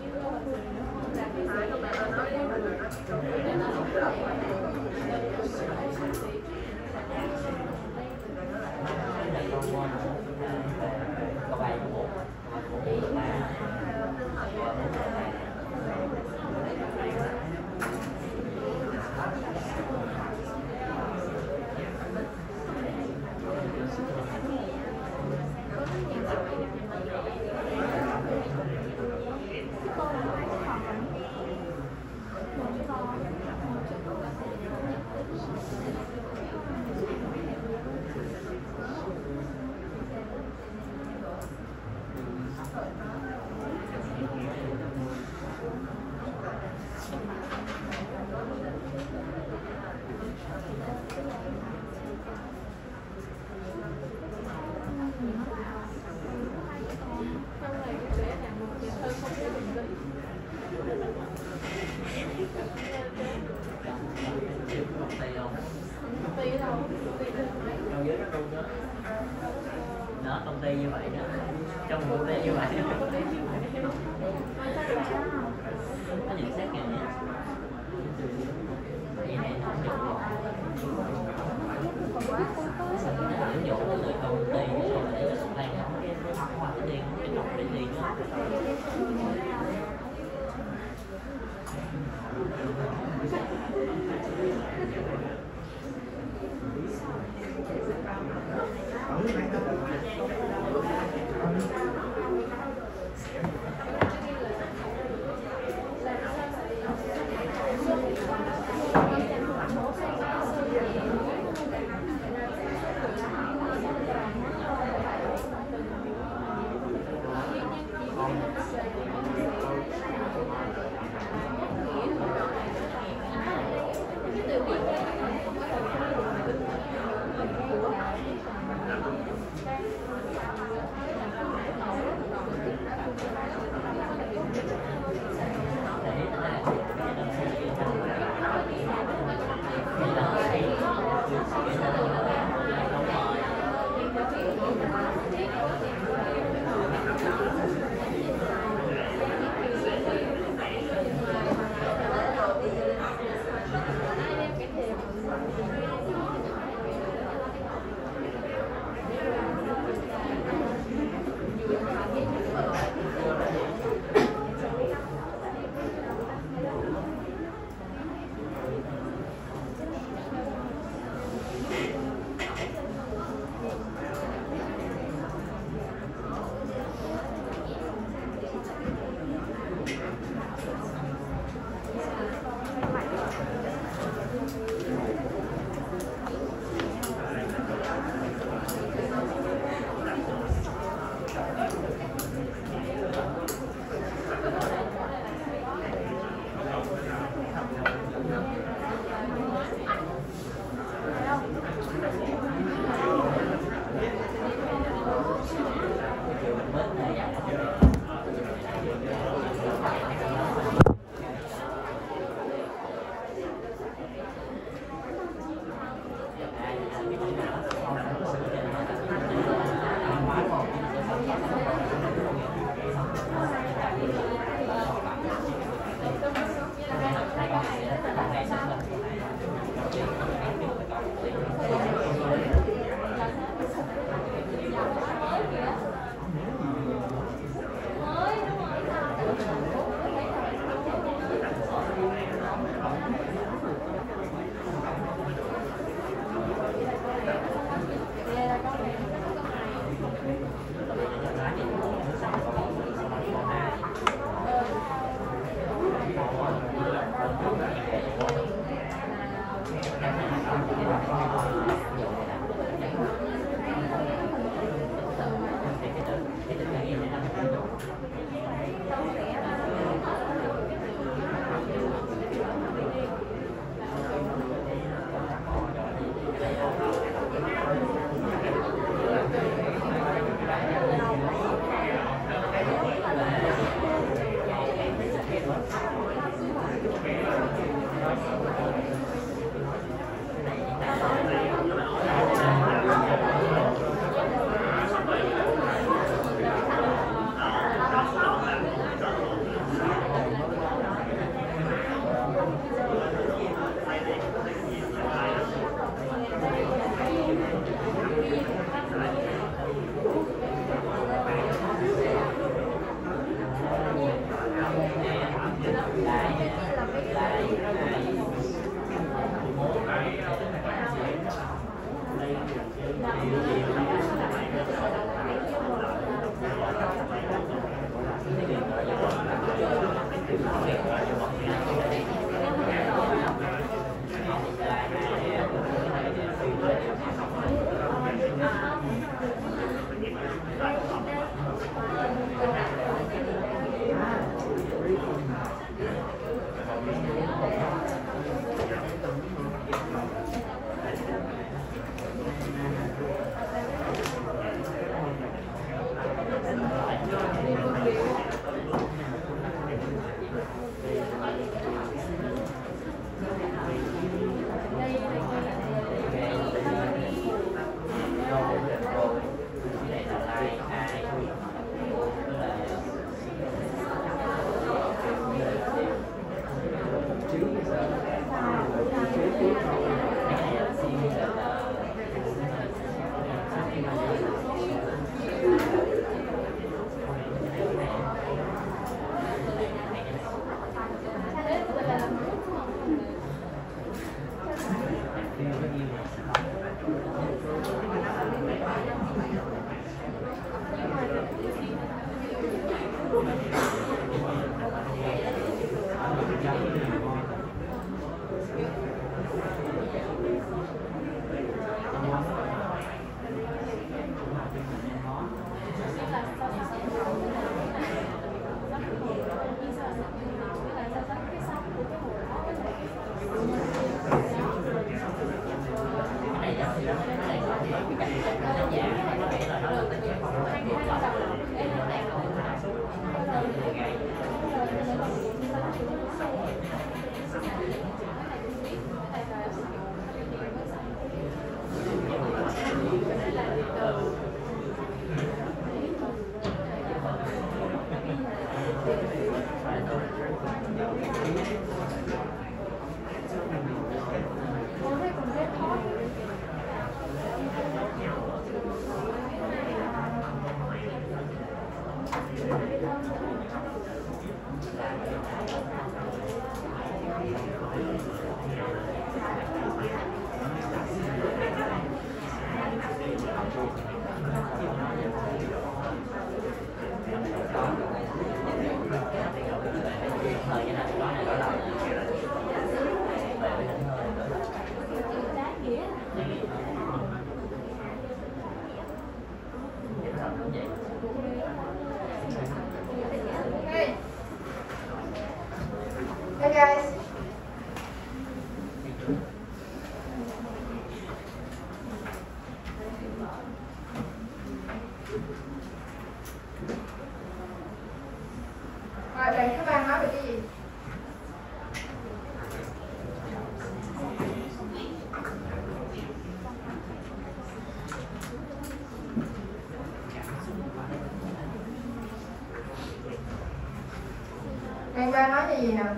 Có bài của một, của một ba. Đó, công ty như vậy đó, trong một công ty như vậy đó. Nó nhận xét kìa nha. Vậy này nó không được. Ví dụ cái người công ty rồi để cho supply nó cái cái tiền cái đồng để tiền đó. Hey. Hey guys. Rồi, vậy các bạn nói về cái gì? Ngày qua nói về gì nào?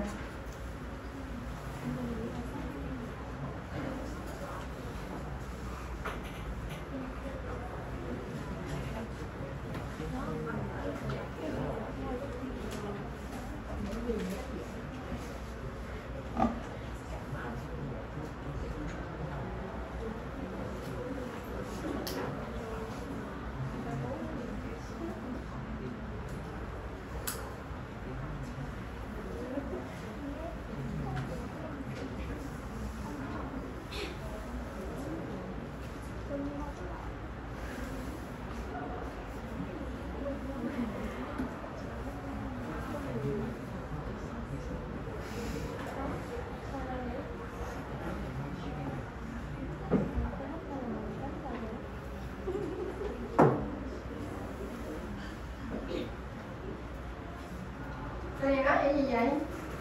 Thì nói chuyện gì vậy?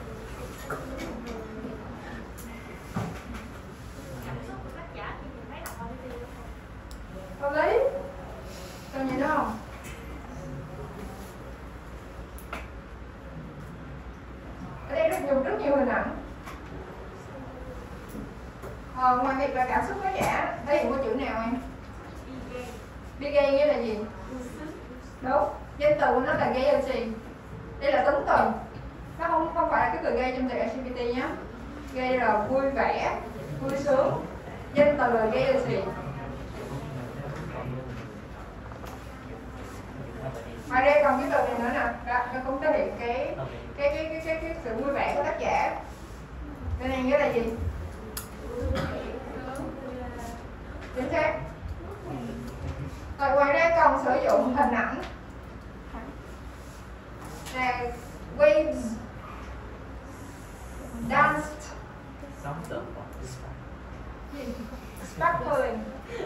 Hợp lý. Còn gì nữa không? Ở đây rất dùng rất nhiều hình ảnh. Ờ, ngoài việc là cảm xúc khán giả, thể hiện qua chữ nào em? Be gay nghĩa là gì? Đúng. Danh từ của nó là gayety. Đây là tính từ. Nó không không phải là cái từ gay trong từ activity nhé. Gay là vui vẻ, vui sướng. Danh từ là gayety. Ở đây còn cái từ này nữa nè, đó, nó cũng thể hiện cái cái cái cái cái, cái sự vui vẻ của tác giả. Cái này nghĩa là gì? Chính xác. Rồi ngoài ra còn sử dụng hình ảnh là waves, danced, Sóng tượng sparkling,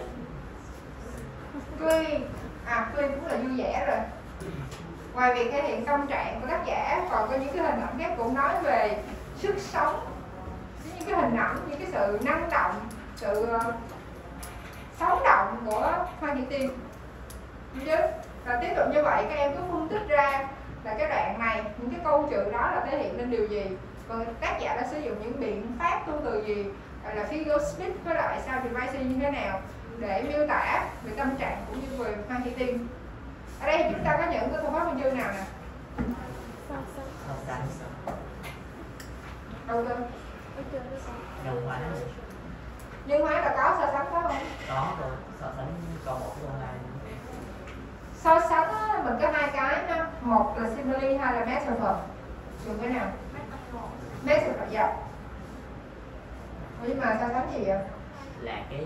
tươi, à tươi cũng là vui vẻ rồi. Ngoài việc thể hiện tâm trạng của tác giả, còn có những cái hình ảnh khác cũng nói về sức sống, những cái hình ảnh, những cái sự năng động, sự uh, sống động của Hoa Thị Tiên. Chứ và tiếp tục như vậy các em cứ phân tích ra là cái đoạn này, những cái câu chữ đó là thể hiện lên điều gì, còn tác giả đã sử dụng những biện pháp tu từ gì, gọi là figure speech với lại sound devices như thế nào để miêu tả về tâm trạng cũng như về Hoa Thị Tiên. Ở đây thì chúng ta có những cái phương pháp hình dương nào nè? so sánh Đầu tiên nhân hóa nhân hóa là có so sánh phải không? có rồi, so sánh câu một câu hai. So sánh á, mình có hai cái nha, một là simile, hai là metaphor. Dùng cái nào? Metaphor dạ. Nhưng mà so sánh gì vậy? Là cái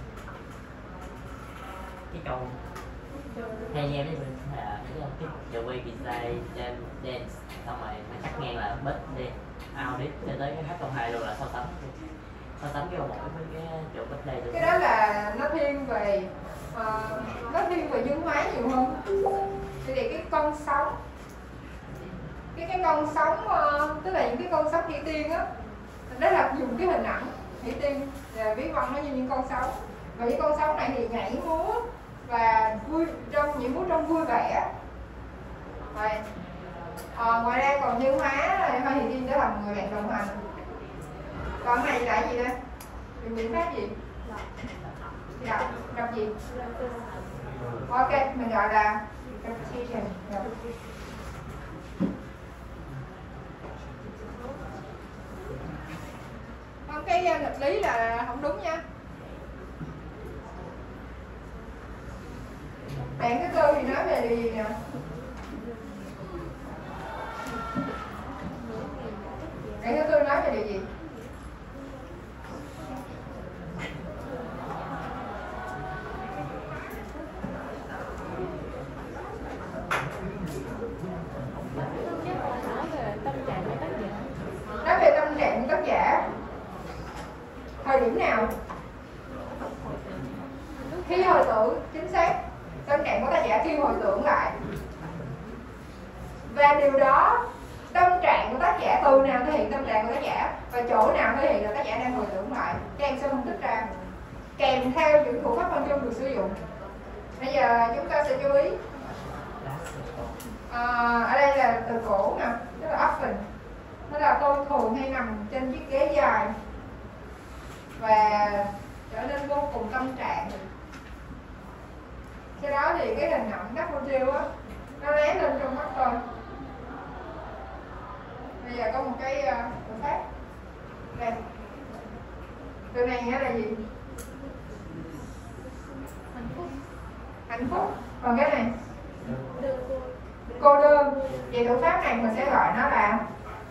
cái câu hay nghe đấy mình là cái cái the way we say them dance, xong rồi nó cắt ngang là bit đi out đi cho tới cái hát câu hai luôn là so sánh so sánh cái câu một với cái chỗ bit đây. Cái đó là nó thiên về uh, nó thiên về dương hóa nhiều hơn. Thì cái con sóng, cái cái con sóng uh, tức là những cái con sóng thủy tiên á, đó là dùng cái hình ảnh thủy tiên và ví von nó như những con sóng, và những con sóng này thì nhảy múa và vui trong những múa trong vui vẻ. Rồi. À, ngoài ra còn nhân hóa là Hoa Thị Tiên đã là một người bạn đồng hành. Còn này là gì đây? Dùng biện pháp gì? Đọc, đọc gì? Ok, mình gọi là repetition. Không, cái nghịch lý là không đúng nha. Bạn cái cơ thì nói về điều gì nè? Bạn cái cơ nói về điều gì? Nói về tâm trạng của tác giả. Thời điểm nào? Khi hồi tưởng, chính xác. Tâm trạng của tác giả khi hồi tưởng lại. Và điều đó, tâm trạng của tác giả, từ nào thể hiện tâm trạng của tác giả và chỗ nào thể hiện là tác giả đang hồi tưởng lại. Các em sẽ phân tích ra kèm theo những thủ pháp phân chung được sử dụng. Bây giờ chúng ta sẽ chú ý à, ở đây là từ cổ nè, tức là often. Nó là tôi thường hay nằm trên chiếc ghế dài và trở nên vô cùng tâm trạng. Sau đó thì cái hình ảnh daffodil á, nó lé lên trong mắt tôi. Bây giờ có một cái uh, phương pháp. Đây. Từ này nghĩa là gì? Hạnh phúc. Hạnh phúc. Còn cái này? Cô đơn. Vậy thủ pháp này mình sẽ gọi nó là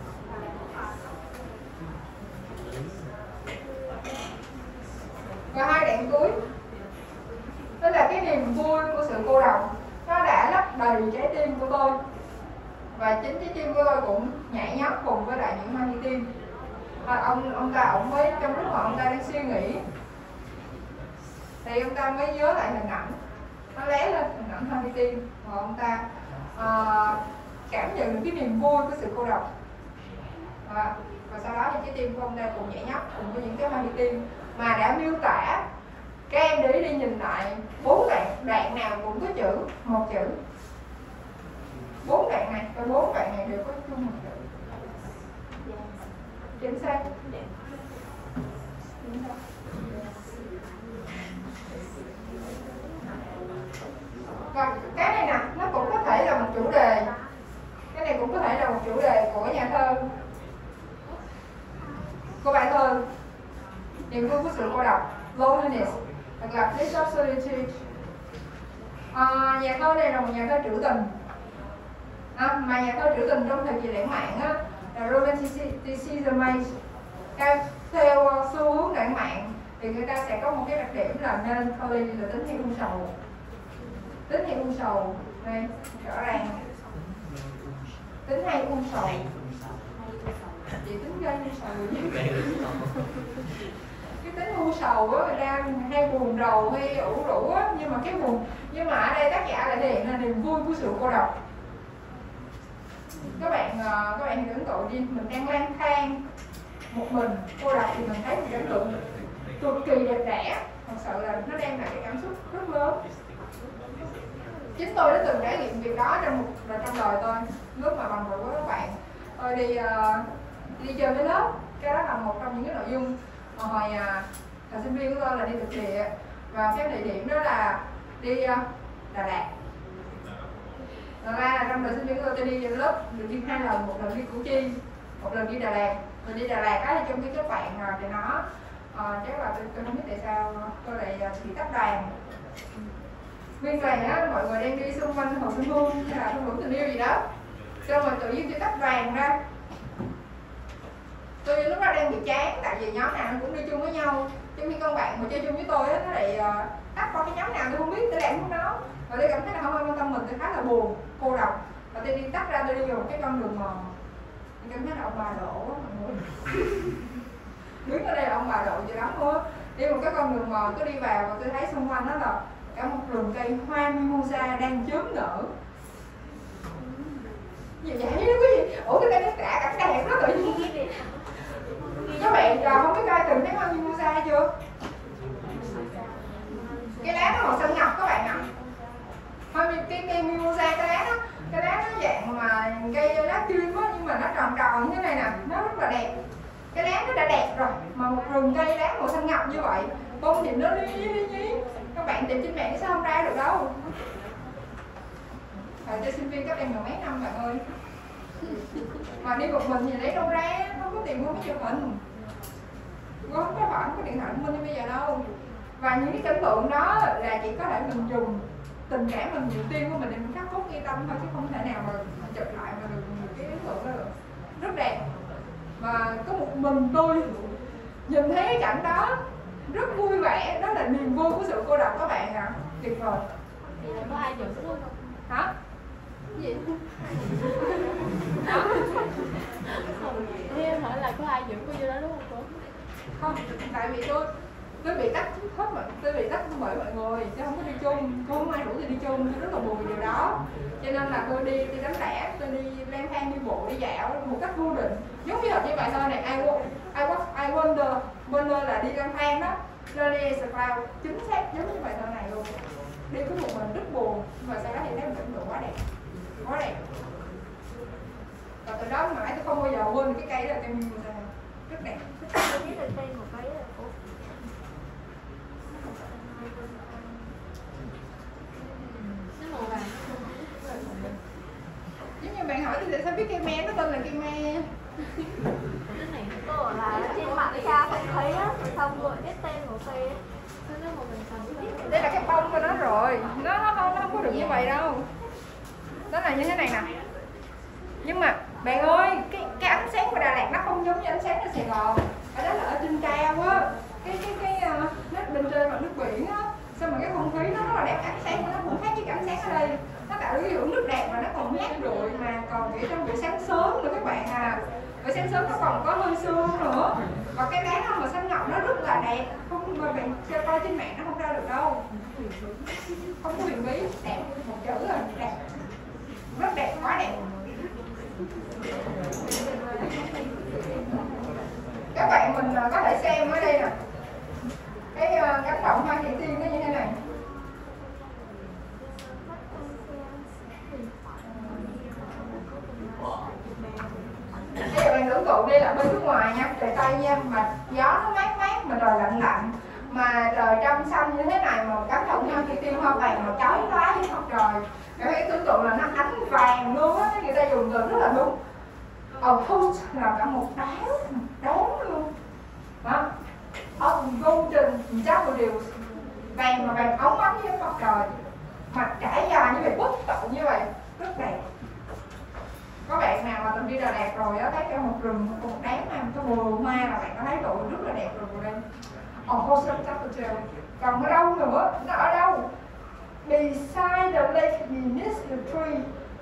và hai đoạn cuối, tức là cái niềm vui của sự cô độc nó đã lấp đầy trái tim của tôi, và chính trái tim của tôi cũng nhảy nhót cùng với lại những Hoa Thị Tiên. À, ông ông ta ông mới trong lúc mà ông ta đang suy nghĩ thì ông ta mới nhớ lại hình ảnh, nó lé lên hình ảnh Hoa Thị Tiên, và ông ta uh, cảm nhận được cái niềm vui của sự cô độc. À, và sau đó thì trái tim của ông ta cũng nhảy nhót cùng với những cái Hoa Thị Tiên mà đã miêu tả. Các em để đi nhìn lại bốn đoạn, đoạn nào cũng có chữ một chữ. Bốn đoạn này và bốn đoạn này đều có chung một chữ. Chính xác. Còn cái này nè, nó cũng có thể là một chủ đề. Cái này cũng có thể là một chủ đề của nhà thơ, của bài thơ niềm vui của sự cô độc, loneliness, hoặc là place of solitude. À, nhà thơ này là một nhà thơ trữ tình, À, mà nhà thơ trữ tình trong thời kỳ lãng mạn á, là Romanticism theo, theo xu hướng lãng mạn thì người ta sẽ có một cái đặc điểm là melancholy, là tính hay u sầu. Tính hay u sầu đây rõ ràng, tính hay u sầu. Chị tính gây u sầu gì? Cái tính u sầu á, người ta hay buồn rầu hay ủ rũ á, nhưng mà cái buồn, nhưng mà ở đây tác giả lại thể hiện là niềm vui của sự cô độc. Các bạn các bạn tưởng tượng đi, mình đang lang thang một mình cô độc thì mình thấy một cảnh tượng cực kỳ đẹp đẽ, thật sự là nó đem lại cái cảm xúc rất lớn. Chính tôi đã từng trải nghiệm việc đó trong một là trong đời tôi, lúc mà bằng tuổi của các bạn tôi đi uh, đi chơi với lớp. Cái đó là một trong những cái nội dung hồi uh, là sinh viên của tôi là đi thực địa, và cái địa điểm đó là đi uh, Đà Lạt. Thật ra là trong đời sinh viên của tôi, tôi đi lớp được đi hai lần, một lần đi Củ Chi, một lần đi Đà Lạt. Rồi đi Đà Lạt á thì trong cái các bạn rồi thì nó uh, chắc là tôi, tôi không biết tại sao tôi lại bị tách đoàn. Nguyên đoàn á, mọi người đang đi xung quanh Hồ Xuân Hương hay là Thung Lũng Tình Yêu gì đó, xong rồi tự nhiên tôi tách đoàn ra. Tôi lúc đó đang bị chán, tại vì nhóm nào nó cũng đi chung với nhau, trong khi con bạn mà chơi chung với tôi á, nó lại uh, tách qua cái nhóm nào tôi không biết, tôi đang lúc đó và tôi cảm thấy là không ai quan tâm mình, tôi khá là buồn, cô độc, và tôi đi tách ra, tôi đi vào một cái con đường mòn. Tôi cảm thấy là ông bà độ quá mọi người. Đứng ở đây là ông bà độ gì lắm luôn á. Đi một cái con đường mòn, tôi đi vào và tôi thấy xung quanh đó là cả một rừng cây hoa mimosa đang chớm nở. Gì vậy đó quý vị? Ủa cái cây nó cả cảnh đẹp nó tự nhiên. Các bạn giờ không biết ai từng thấy hoa mimosa chưa? Cái lá nó màu xanh ngọc các bạn ạ. Hoa cái cây mimosa, cái lá nó cái lá nó dạng mà cây lá kim á, nhưng mà nó tròn tròn như thế này nè, nó rất là đẹp. Cái lá nó đã đẹp rồi mà một rừng cây lá màu xanh ngọc như vậy, bông thì nó lý lý nhí. Các bạn tìm trên mạng sao không ra được đâu. Thời cho sinh viên các em được mấy năm bạn ơi. Mà đi một mình thì lấy đâu ra, không có tiền không có chụp hình, không có phải không có điện thoại thông minh như bây giờ đâu. Và những cái cảnh tượng đó là chỉ có thể mình dùng tình cảm mình, niềm tin của mình để mình khắc cốt ghi tâm thôi, chứ không thể nào mà, mà chụp lại mà được một cái ấn tượng đó được. Rất đẹp. Và có một mình tôi nhìn thấy cái cảnh đó rất vui vẻ, đó là niềm vui của sự cô độc các bạn ạ. À. Tuyệt vời. Thì là có ai dựng luôn không? Hả? Cái gì? Đó. Thế em hỏi là có ai dựng cô vô đó đúng không cô? Không, tại vì tôi tôi bị tách hết mọi, tôi bị tách bởi mọi người, chứ không có đi chung, tôi không ai rủ tôi đi chung, tôi rất là buồn vì điều đó. Cho nên là tôi đi đi đánh lẻ, tôi đi lang thang đi bộ đi dạo một cách vô định, giống như hợp như bài thơ này I walk, I walk, I wonder, wonder là đi lang thang đó, lonely as a cloud, chính xác giống như bài thơ này luôn. Đi với một mình rất buồn, và sau đó thì thấy một cảnh tượng quá đẹp, quá đẹp. Và từ đó mãi tôi không bao giờ quên cái cây đó là cây mimosa, rất đẹp. Tôi biết là tên một cái là cô. Nó màu vàng. Giống như bạn hỏi tôi tại sao biết cây me, nó tên là cây me. Cái này cô là trên mạng tra không thấy á, xong rồi biết tên của cây á. Nó màu vàng xanh. Đây là cái bông của nó rồi, nó, nó, không, nó không có được như vậy đâu. Đó là như thế này nè. Nhưng mà bạn ơi, cái, cái ánh sáng của Đà Lạt nó không giống như ánh sáng ở Sài Gòn. Ở đó là ở trên cao á, cái cái cái uh, nó bên trên là nước biển á, xong rồi cái không khí nó rất là đẹp, ánh sáng của nó cũng khác với cái ánh sáng ở đây. Nó tạo ra cái hiệu ứng rất đẹp và nó còn mát rượi, mà còn kiểu trong buổi sáng sớm nữa các bạn à. Buổi sáng sớm nó còn có hơi sương nữa, và cái lá nó màu xanh ngọc nó rất là đẹp, không mà bạn coi trên mạng nó không ra được đâu, không có huyền bí, đẹp một chữ là đẹp, rất đẹp, quá đẹp. Các bạn mình có thể xem ở đây nè, cái cánh đồng hoa thủy tiên nó như thế này. Bây giờ bạn tưởng tượng đi là bên nước ngoài nha, trời Tây nha, mà gió nó mát mát mà trời lạnh lạnh, mà trời trong xanh như thế này, mà cánh đồng hoa thủy tiên hoa vàng mà chói lóa với mặt trời. Các bạn tưởng tượng là nó ánh vàng luôn á, người ta dùng từ rất là đúng. Ờ, thu là cả một đám, một đám luôn. Đó. Ờ, golden, chắc một điều vàng mà vàng óng ánh với mặt trời, mặt trải dài như vậy, bất tận như vậy, rất đẹp. là đẹp rồi á, thấy cái một rừng một đáng mà cái mùa hoa là bạn có thấy độ rất là đẹp rồi đây. On Horse Capital. Còn ở đâu nữa? Nó ở đâu? Beside the lake beneath the tree,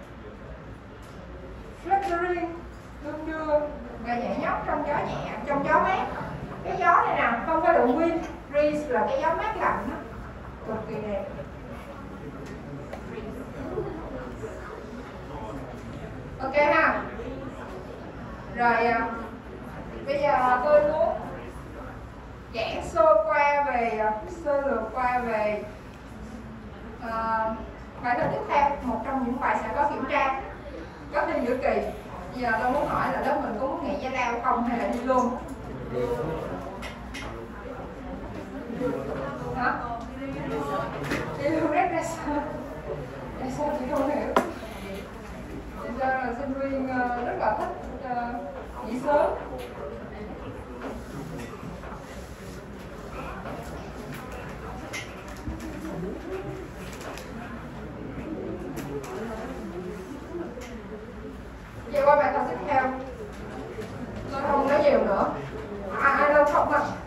fluttering, đung đưa và nhảy nhót trong gió nhẹ, trong gió mát. Cái gió này nè, không phải là wind, breeze là cái gió mát lạnh đó, cực kỳ đẹp. Ok ha. Rồi bây giờ tôi muốn giảng sơ qua về sơ lược qua về uh, bài thơ tiếp theo, một trong những bài sẽ có kiểm tra, có thi giữa kỳ. Bây giờ tôi muốn hỏi là lớp mình có muốn nghỉ giải lao không hay là đi luôn? Hả? Đi luôn đấy ra sao? Tại sao chị không hiểu? Thì ra là sinh viên uh, rất là thích uh, nghỉ sớm. Vậy qua bài tập tiếp theo. Tôi không nói nhiều nữa. I, I don't talk much.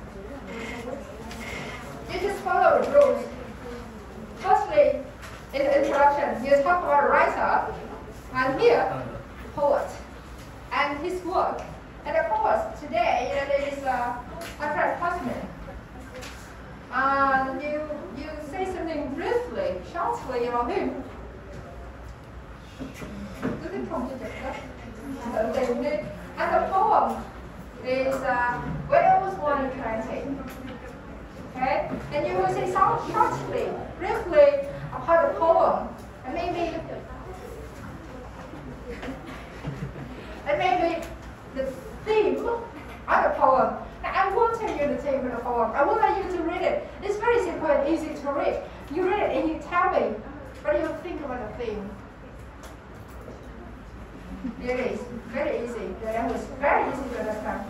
You just follow the rules. Firstly, in the introduction, you talk about a writer, and here, poet, and his work. And the poet today it is uh, Alfred Postman. And you you say something briefly, shortly about him. Tôi thích không cho chụp đó. Tự tìm đi. And the poem is uh, When I Was One and Twenty. Okay? And you will say some shortly, briefly about the poem. And maybe and maybe the theme of the poem. Now I won't tell you the theme of the poem. I would like you to read it. It's very simple and easy to read. You read it and you tell me what do you think about the theme. It is very easy. The language is very easy to understand.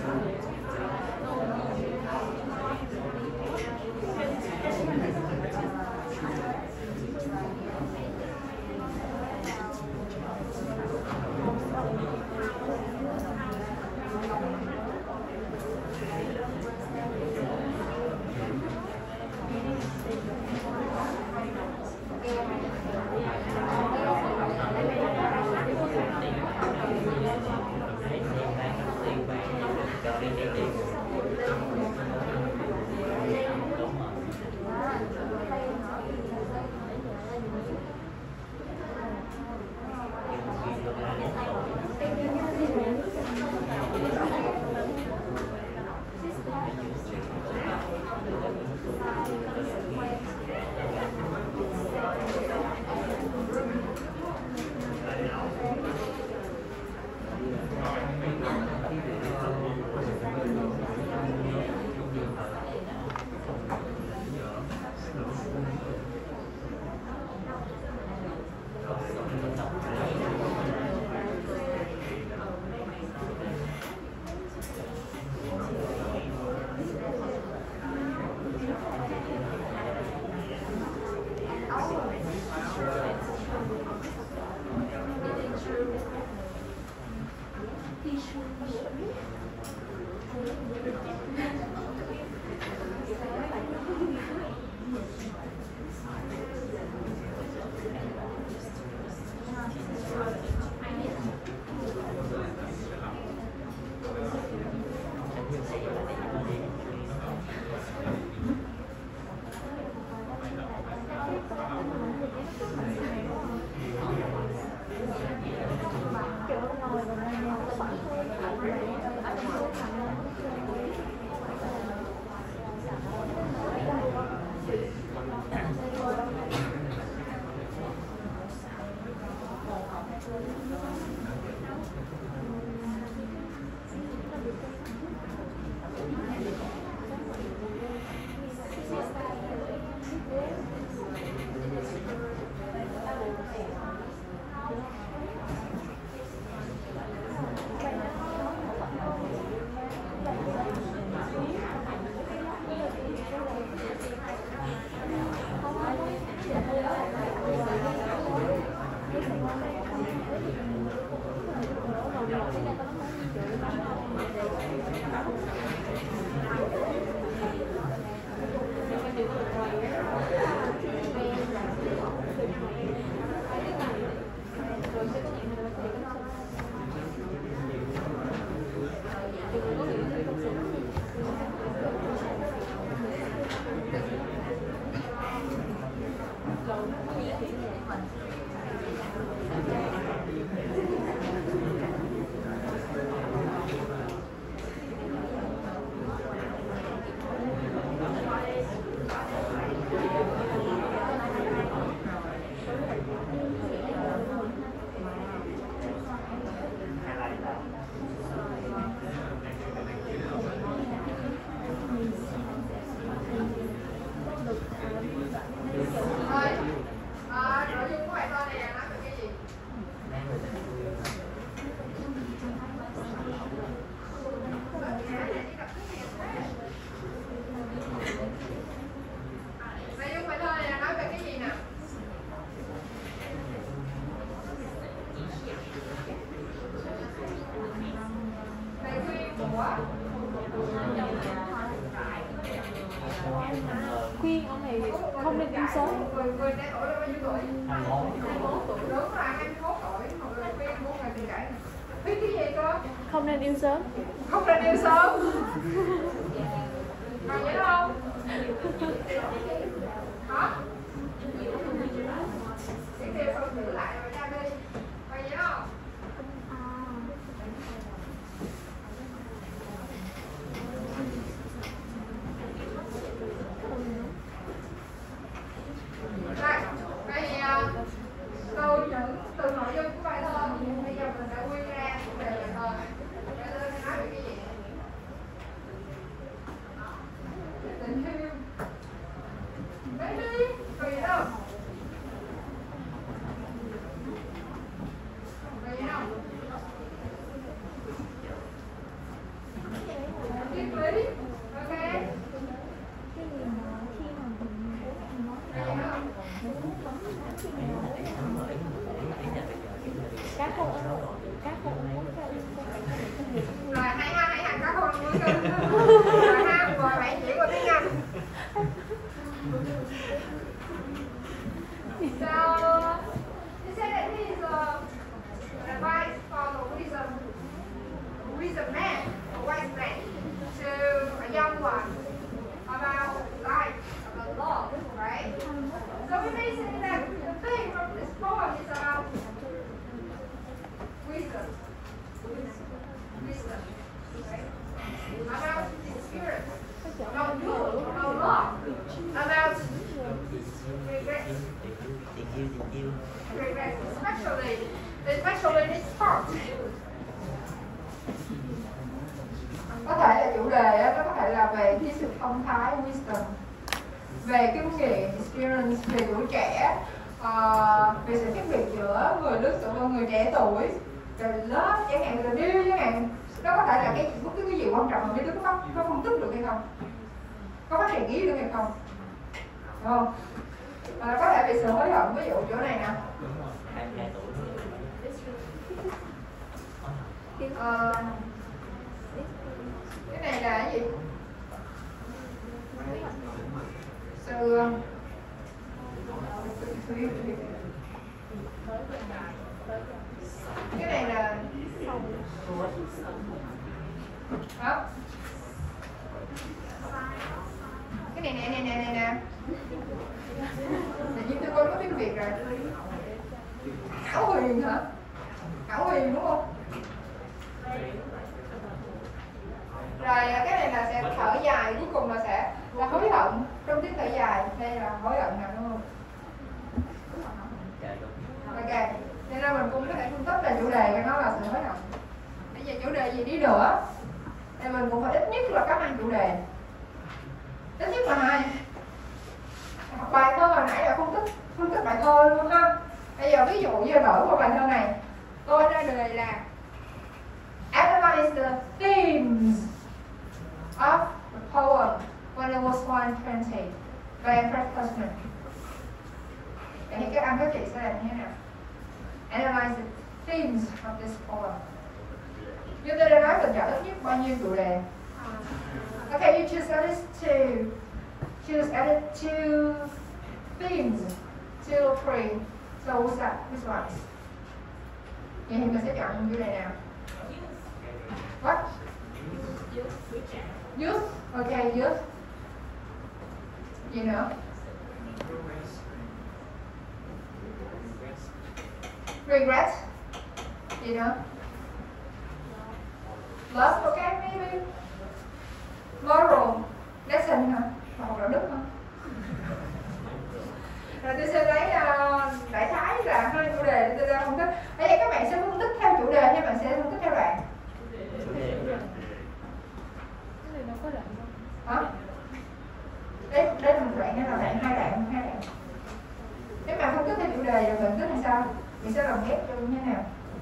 Khuyên ông này không nên yêu sớm. Người người trẻ tuổi là bao nhiêu tuổi? hai mươi mốt. hai mươi mốt tuổi. Đúng là hai mươi mốt tuổi. Một lời khuyên của người tiền cãi. Khuyên cái gì cơ? Không nên yêu sớm. Không nên yêu sớm. Còn nhớ không? Hả? Cái kia không giữ lại rồi ra đi. Còn nhớ không? Đây, đây thì từ những từ nội dung của bài thơ bây giờ mình đã quy ra chủ đề bài thơ. Bài thơ này nói về cái gì? Tình yêu. Đấy đi, vì đâu? lý. Ok. Cá khô cá khô Rồi hãy ha hãy hành cá khô ăn muối cưng. Rồi ha, rồi bạn chỉ qua tiếng Anh. So he said that he is a advice for the wisdom, wisdom man, a wise man, to a young one about life, about love, right? So we may say that the thing from this poem is about wisdom, wisdom, right? About experience, about good, about love, about regret. Regret, especially, especially this part. Có thể là chủ đề đó, nó có thể là về cái sự thông thái, wisdom, về kinh nghiệm, experience, về tuổi trẻ, uh, về sự khác biệt giữa người lớn tuổi và người trẻ tuổi, rồi lớp chẳng hạn, rồi điêu chẳng hạn. Đó có thể là cái bất cứ cái gì quan trọng mà biết đứa có, có phân tích được hay không, có phát triển ý được hay không, đúng không? À, có thể bị sự hối hận, ví dụ chỗ này nè. À, cái này là cái gì? Sự cái này là đó. Cái này nè nè nè nè nè. Tự nhiên tôi có tiếng Việt rồi. Hảo huyền hả? Hảo huyền đúng không? Rồi cái này là sẽ thở dài, cuối cùng là sẽ là hối hận. Trong tiếng thở dài đây là hối hận nè đúng không? Ok. Nên là mình cũng có thể phân tích là chủ đề của nó là sự hối hận. Bây giờ chủ đề gì đi nữa thì mình cũng phải ít nhất là có hai chủ đề. Ít nhất là hai. Bài thơ hồi nãy là phân tích phân tích bài thơ luôn ha. Bây giờ ví dụ như đổi qua bài thơ này, tôi ra đề là analyze the themes of the poem when it was one twenty by Fred Husman. Vậy thì các anh các chị sẽ làm như thế nào? Analyze the themes of this poem. Như tôi đã nói mình chọn ít nhất bao nhiêu chủ đề. Okay, you choose at least two. Choose at least two themes, two or three. So what's that? Which ones? Vậy thì mình sẽ chọn chủ đề nào? What? Youth. Okay, youth. You know. Regret. You know. Love. Okay, maybe. Moral lesson hả? Hoặc đạo đức hả? Rồi tôi sẽ lấy uh, đại khái là hai chủ đề để tôi ra phân tích. Bây giờ các bạn sẽ phân tích theo chủ đề hay bạn sẽ phân tích theo đoạn? Cái này nó có đoạn không? Hả? Đây, đây là một đoạn hay là đoạn hai đoạn, hai đoạn. Nếu mà phân tích theo chủ đề rồi mình tích là sao? Mình sẽ lồng ghép cho như thế nào?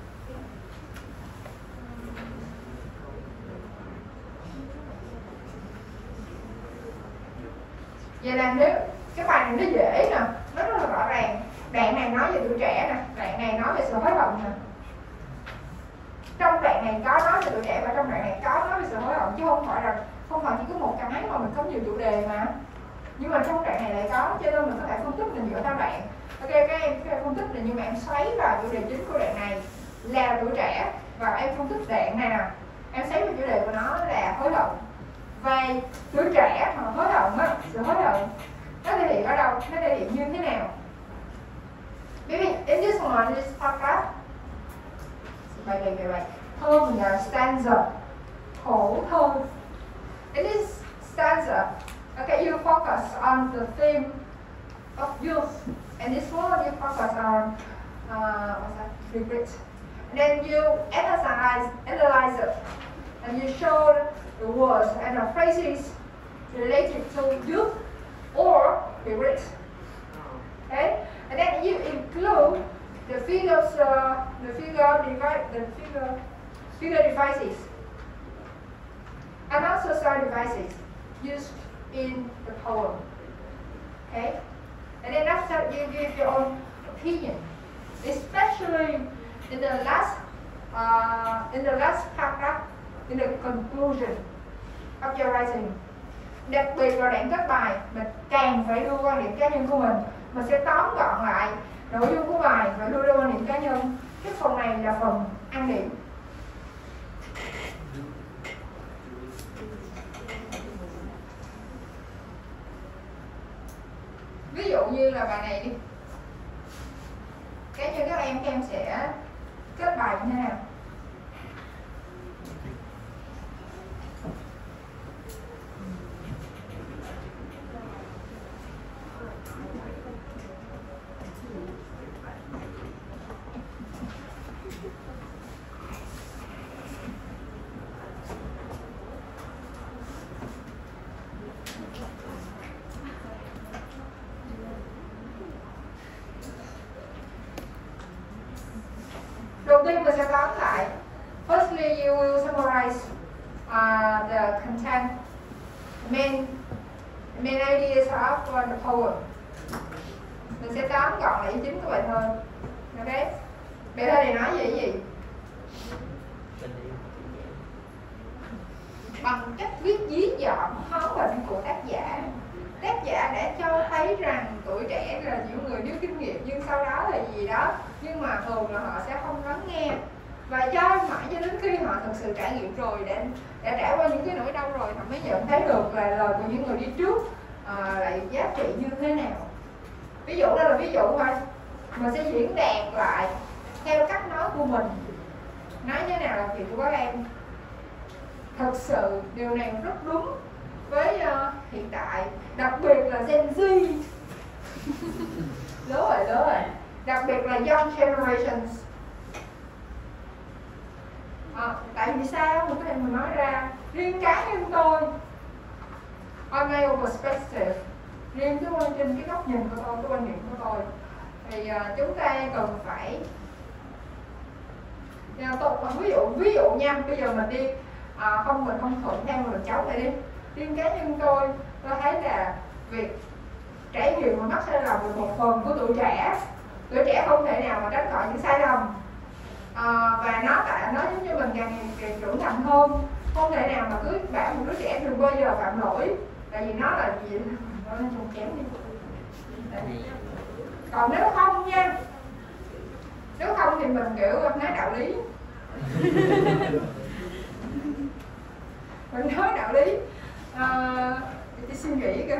Vậy là nếu cái bài này nó dễ nè, nó rất là rõ ràng. Đoạn này nói về tuổi trẻ nè, đoạn này nói về sự hối hận nè. Trong đoạn này có nói về tuổi trẻ và trong đoạn này có nói về sự hối hận, chứ không phải là không phải chỉ có một cái mà mình có nhiều chủ đề mà. Nhưng mà trong đoạn này lại có, cho nên mình có thể phân tích mình dựa theo đoạn. Ok, các em, các em phân tích là như mà em xoáy vào chủ đề chính của đoạn này là tuổi trẻ, và em phân tích đoạn này nè, em xoáy vào chủ đề của nó là hối hận. Và tuổi trẻ mà hối hận á, sự hối hận nó thể hiện ở đâu, nó thể hiện như thế nào? Maybe in this one, in this paragraph, bài này bài bài thơ mình là stanza, khổ thơ. In this stanza, okay, you focus on the theme of youth, and this one you focus on uh, what's that? Regret. And then you analyze, analyze it, and you show the words and the phrases related to youth or regret. Okay, and then you include the figures, uh, the figure device, the figure, figure devices, and also sound devices used in the poem. Okay? And then after you give your own opinion, especially in the last, uh, in the last paragraph, in the conclusion of your writing. Đặc biệt là đoạn kết bài, mình càng phải đưa quan điểm cá nhân của mình. Mình sẽ tóm gọn lại nội dung của bài và đưa ra quan điểm cá nhân. Cái phần này là phần ăn điểm. Ví dụ như là bài này đi. Cá nhân các em, các em sẽ kết bài như thế nào? Đầu tiên mình sẽ tóm lại. Firstly, you will summarize uh, the content, main main ideas of the poem. Mình sẽ tóm gọn lại ý chính của bài thơ. Ok? Bài thơ này nói về gì? Bằng cách viết dí dỏm hóa bệnh của tác giả, tác giả đã cho thấy rằng tuổi trẻ là những người thiếu kinh nghiệm, nhưng sau đó là gì đó, nhưng mà thường là họ sẽ không lắng nghe, và cho mãi cho đến khi họ thực sự trải nghiệm rồi, đã, đã trải qua những cái nỗi đau rồi, họ mới nhận thấy được là lời của những người đi trước uh, lại giá trị như thế nào. Ví dụ đó là ví dụ thôi, mình sẽ diễn đạt lại theo cách nói của mình, nói thế nào là chuyện của các em. Thật sự điều này rất đúng với uh, hiện tại, đặc biệt là Gen Z. Lớn rồi, lớn rồi. Đặc biệt là young generations. À, tại vì sao mình có thể mình nói ra riêng cá nhân tôi, on my own perspective, riêng cái quan trên cái góc nhìn của tôi, cái quan điểm của tôi, thì uh, chúng ta cần phải uh, tôi, ví dụ ví dụ nha, bây giờ mình đi À, không mình không thuận theo mình cháu này đi. Riêng cá nhân tôi, tôi thấy là việc trải nghiệm và mắc sai lầm là một phần của tuổi trẻ. Tuổi trẻ không thể nào mà tránh khỏi những sai lầm, à, và nó tại nó giống như mình càng ngày trưởng thành hơn, không thể nào mà cứ bảo một đứa trẻ đừng bao giờ phạm lỗi, tại vì nó là gì nó lên trùng chém đi. Còn nếu không nha, nếu không thì mình kiểu nói đạo lý. Mình nói đạo lý, à, để suy nghĩ cơ.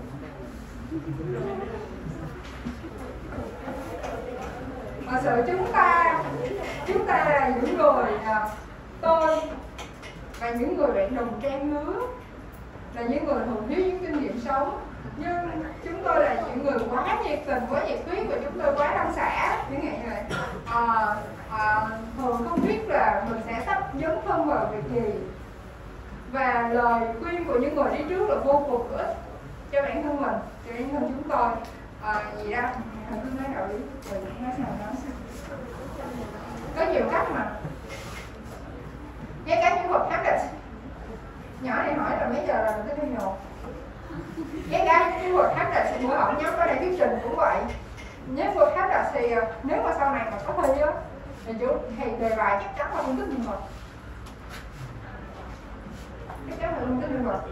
Thật sự chúng ta, chúng ta là những người, à, tôi và những người bạn đồng trang lứa, là những người thường thiếu những kinh nghiệm sống, nhưng chúng tôi là những người quá nhiệt tình, quá nhiệt huyết, và chúng tôi quá đăng xả những ngày này. À, à, thường không biết là mình sẽ sắp dấn thân vào việc gì. Và lời khuyên của những người đi trước là vô cùng hữu ích cho bản thân mình, cho bản thân chúng tôi. À, gì đó, mình cứ nói đạo lý, rồi nói sao nói sao. Có nhiều cách mà. Ngay cả những vật habit. Nhỏ này hỏi là mấy giờ là mình tới đi nhột. Ngay cả những vật habit, buổi họp nhóm ở đây thuyết trình cũng vậy. Những vật habit thì nếu mà sau này mà có thi á, thì chú thầy đề bài chắc chắn là không thích nhân vật. Chắc là không thích nhân vật.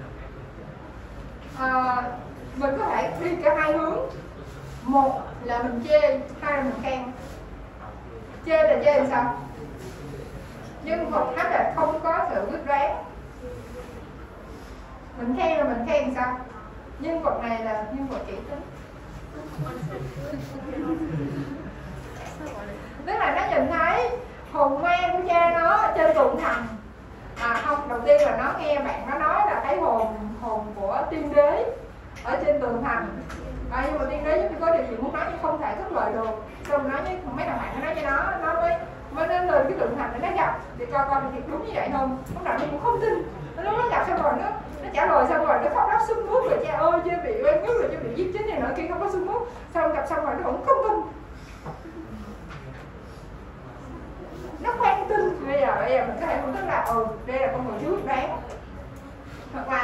À, mình có thể đi cả hai hướng. Một là mình chê, hai là mình khen. Chê là chê làm sao? Nhưng vật hát là không có sự quyết đoán. Mình khen là mình khen làm sao? Nhân vật này là nhân vật kỹ tính. Tức là nó nhìn thấy hồn ma của cha nó trên tường thành. À không, đầu tiên là nó nghe bạn nó nói là thấy hồn hồn của tiên đế ở trên tường thành. À, nhưng mà tiên đế giống như có điều gì muốn nói nhưng không thể cất lời được. Xong nói với mấy thằng bạn nó nói cho nó, nó mới mới lên lên cái tường thành để nó gặp, thì coi coi thì đúng như vậy không. Lúc nào nó cũng không tin. Nó nó gặp xong rồi nó nó trả lời xong rồi nó khóc lóc sưng mướt rồi cha ơi chưa bị oan ức rồi chưa bị giết chết này nọ kia không có sưng mướt. Xong gặp xong rồi nó cũng không tin. Nó khoan tin. Bây giờ bây giờ mình có thể phân tích là ừ đây là con người thiếu quyết đoán.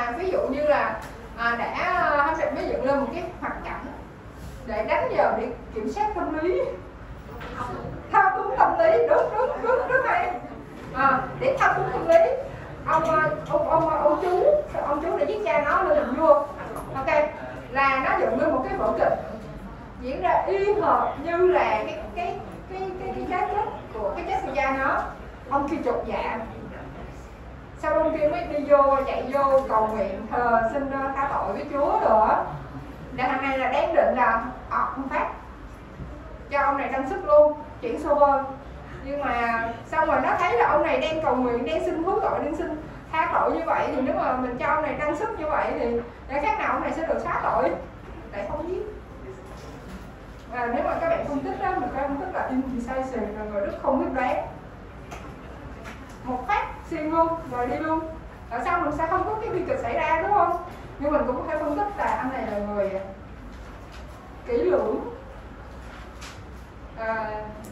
mà ví dụ như là à, đã Hấp Trạch mới dựng lên một cái hoạt cảnh để đánh vào để kiểm soát tâm lý, thao túng tâm lý, đúng đúng đúng rất hay. À, để thao túng tâm lý ông ông ông ông chú ông chú để giết cha nó lên làm vua, ok, là nó dựng lên một cái vở kịch diễn ra y hệt như là cái cái cái cái cái cái chết của cái chết của cha nó. Ông kia chột dạ, sau ông kia mới đi vô chạy vô cầu nguyện thờ xin tha tội với Chúa rồi á. Là thằng này là đang định là ọt một phát cho ông này trang sức luôn, chuyển server. Nhưng mà xong rồi nó thấy là ông này đang cầu nguyện, đang xin hối tội, đang xin tha tội như vậy, thì nếu mà mình cho ông này trang sức như vậy thì để khác nào ông này sẽ được xóa tội, lại không giết. Và nếu mà các bạn phân tích đó, mình phải phân tích là indecisive là người rất không biết đoán, một phát xuyên luôn rồi đi luôn. Tại sao mình sẽ không có cái bi kịch xảy ra, đúng không? Nhưng mình cũng có thể phân tích là anh này là người kỹ lưỡng, à,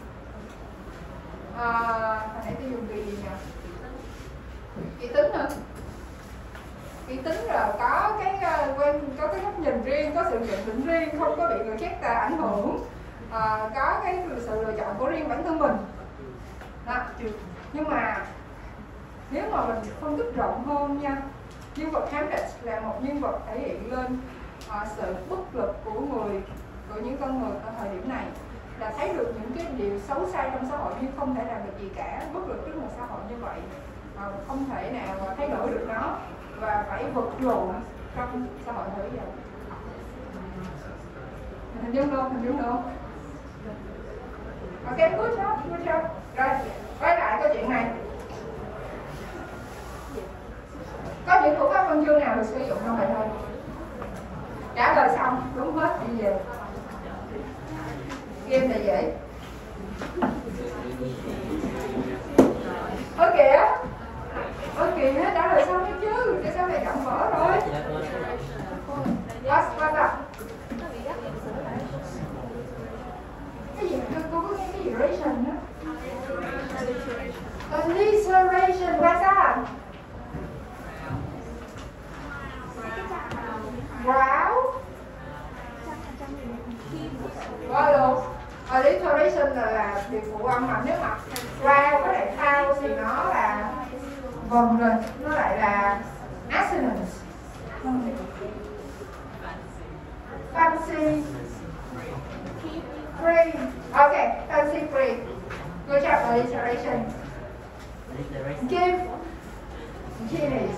à, hồi nãy tôi dùng từ gì nhỉ? Kỹ tính hả? Kỹ tính rồi có cái quen có cái góc nhìn riêng, có sự nhận định riêng, không có bị người khác ta ảnh hưởng, à, có cái sự lựa chọn của riêng bản thân mình đó. Nhưng mà nếu mà mình phân tích rộng hơn nha, nhân vật Hamlet là một nhân vật thể hiện lên uh, sự bất lực của người, của những con người ở thời điểm này, là thấy được những cái điều xấu xa trong xã hội nhưng không thể làm được gì cả, bất lực trước một xã hội như vậy, uh, không thể nào thay đổi được nó và phải vật lộn trong xã hội thời giờ. Hình dung không? Hình dung không? Ok, good job, good job. Rồi, quay lại câu chuyện này. Có những thủ pháp văn chương nào được sử dụng trong bài thơ? Trả lời xong, đúng hết, đi về. Game này dễ. Ơ kìa, ơ kìa, trả lời xong hết chứ, để sao này động vỡ rồi. Last one up. Cái gì, cô có nghe cái gì ration đó? Alliteration, what's that? Wow. Wow luôn. Alliteration là, là biệt phụ âm, mà nếu mà wow với lại thao thì nó là vần rồi, nó lại là assonance. Fancy free. Ok, fancy free. Good job, alliteration. Give genius.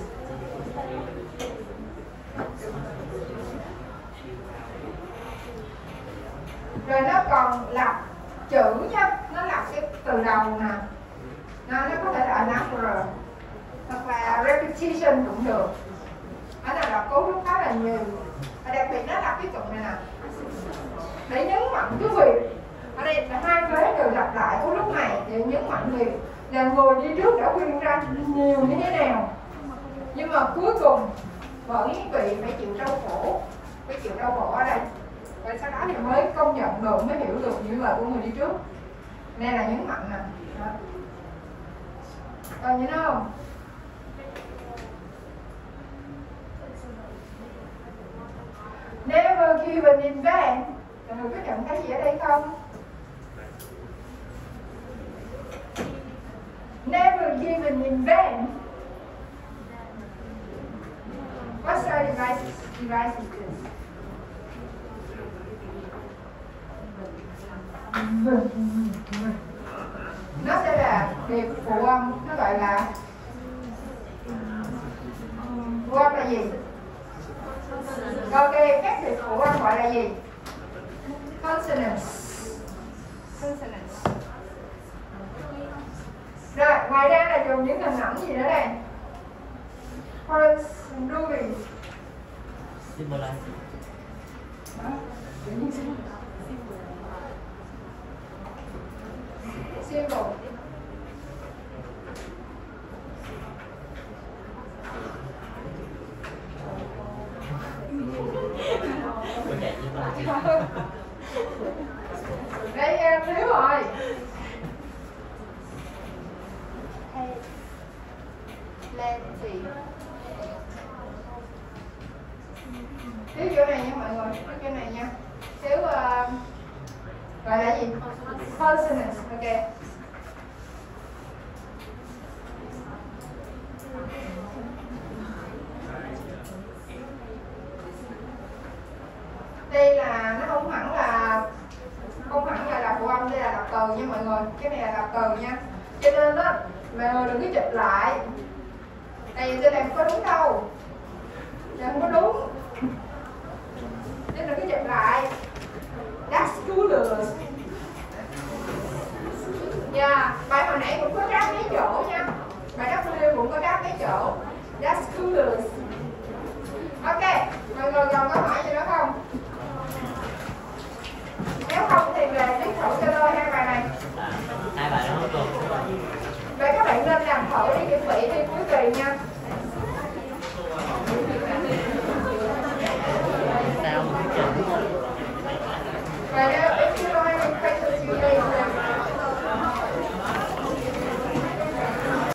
Rồi nó còn lặp chữ nha, nó lặp cái từ đầu nè, nó, nó có thể là another hoặc là repetition cũng được. Ở này là cấu trúc khá là nhiều, và đặc biệt nó lặp cái cụm này nè để nhấn mạnh cái việc. Ở đây là hai vế đều lặp lại cấu trúc này để nhấn mạnh việc là người đi trước đã khuyên ra nhiều như thế nào, nhưng mà cuối cùng vẫn bị phải chịu đau khổ, phải chịu đau khổ ở đây. Và sau đó thì mới công nhận được, mới hiểu được những lời của người đi trước. Nên là nhấn mạnh nè. Còn nhớ không? Never given in vain. Mọi người có nhận cái gì ở đây không? Never given in vain. What's our devices? Devices is. Nó sẽ là biệt phụ âm, nó gọi là phụ âm là gì? Ok, các biệt phụ âm gọi là gì? Consonants. Consonants. Rồi, ngoài ra là dùng những hình ảnh gì nữa đây? Horns and rubies. Symbolize. Đó, tự nhiên symbol. Symbol. Đây em thiếu rồi. Lên gì? Thiếu chỗ này nha mọi người, thiếu chỗ này nha. Thiếu uh, gọi là gì? Consonants, ok. Đây là nó không hẳn là không hẳn là đọc phụ âm, đây là đọc từ nha mọi người. Cái này là đọc từ nha. Cho nên đó mọi người đừng có chụp lại. Này trên này không có đúng đâu. Này không có đúng. Nên đừng có chụp lại. That's schoolers. Dạ, yeah, bài hồi nãy cũng có đáp mấy chỗ nha. Bài W cũng có đáp mấy chỗ. That's schoolers. Ok, mọi người còn câu hỏi gì nữa không? Nếu không thì về viết thử cho tôi hai bài này. À, hai bài đó không được. Vậy các bạn nên làm thử đi, chuẩn bị thi cuối kỳ nha.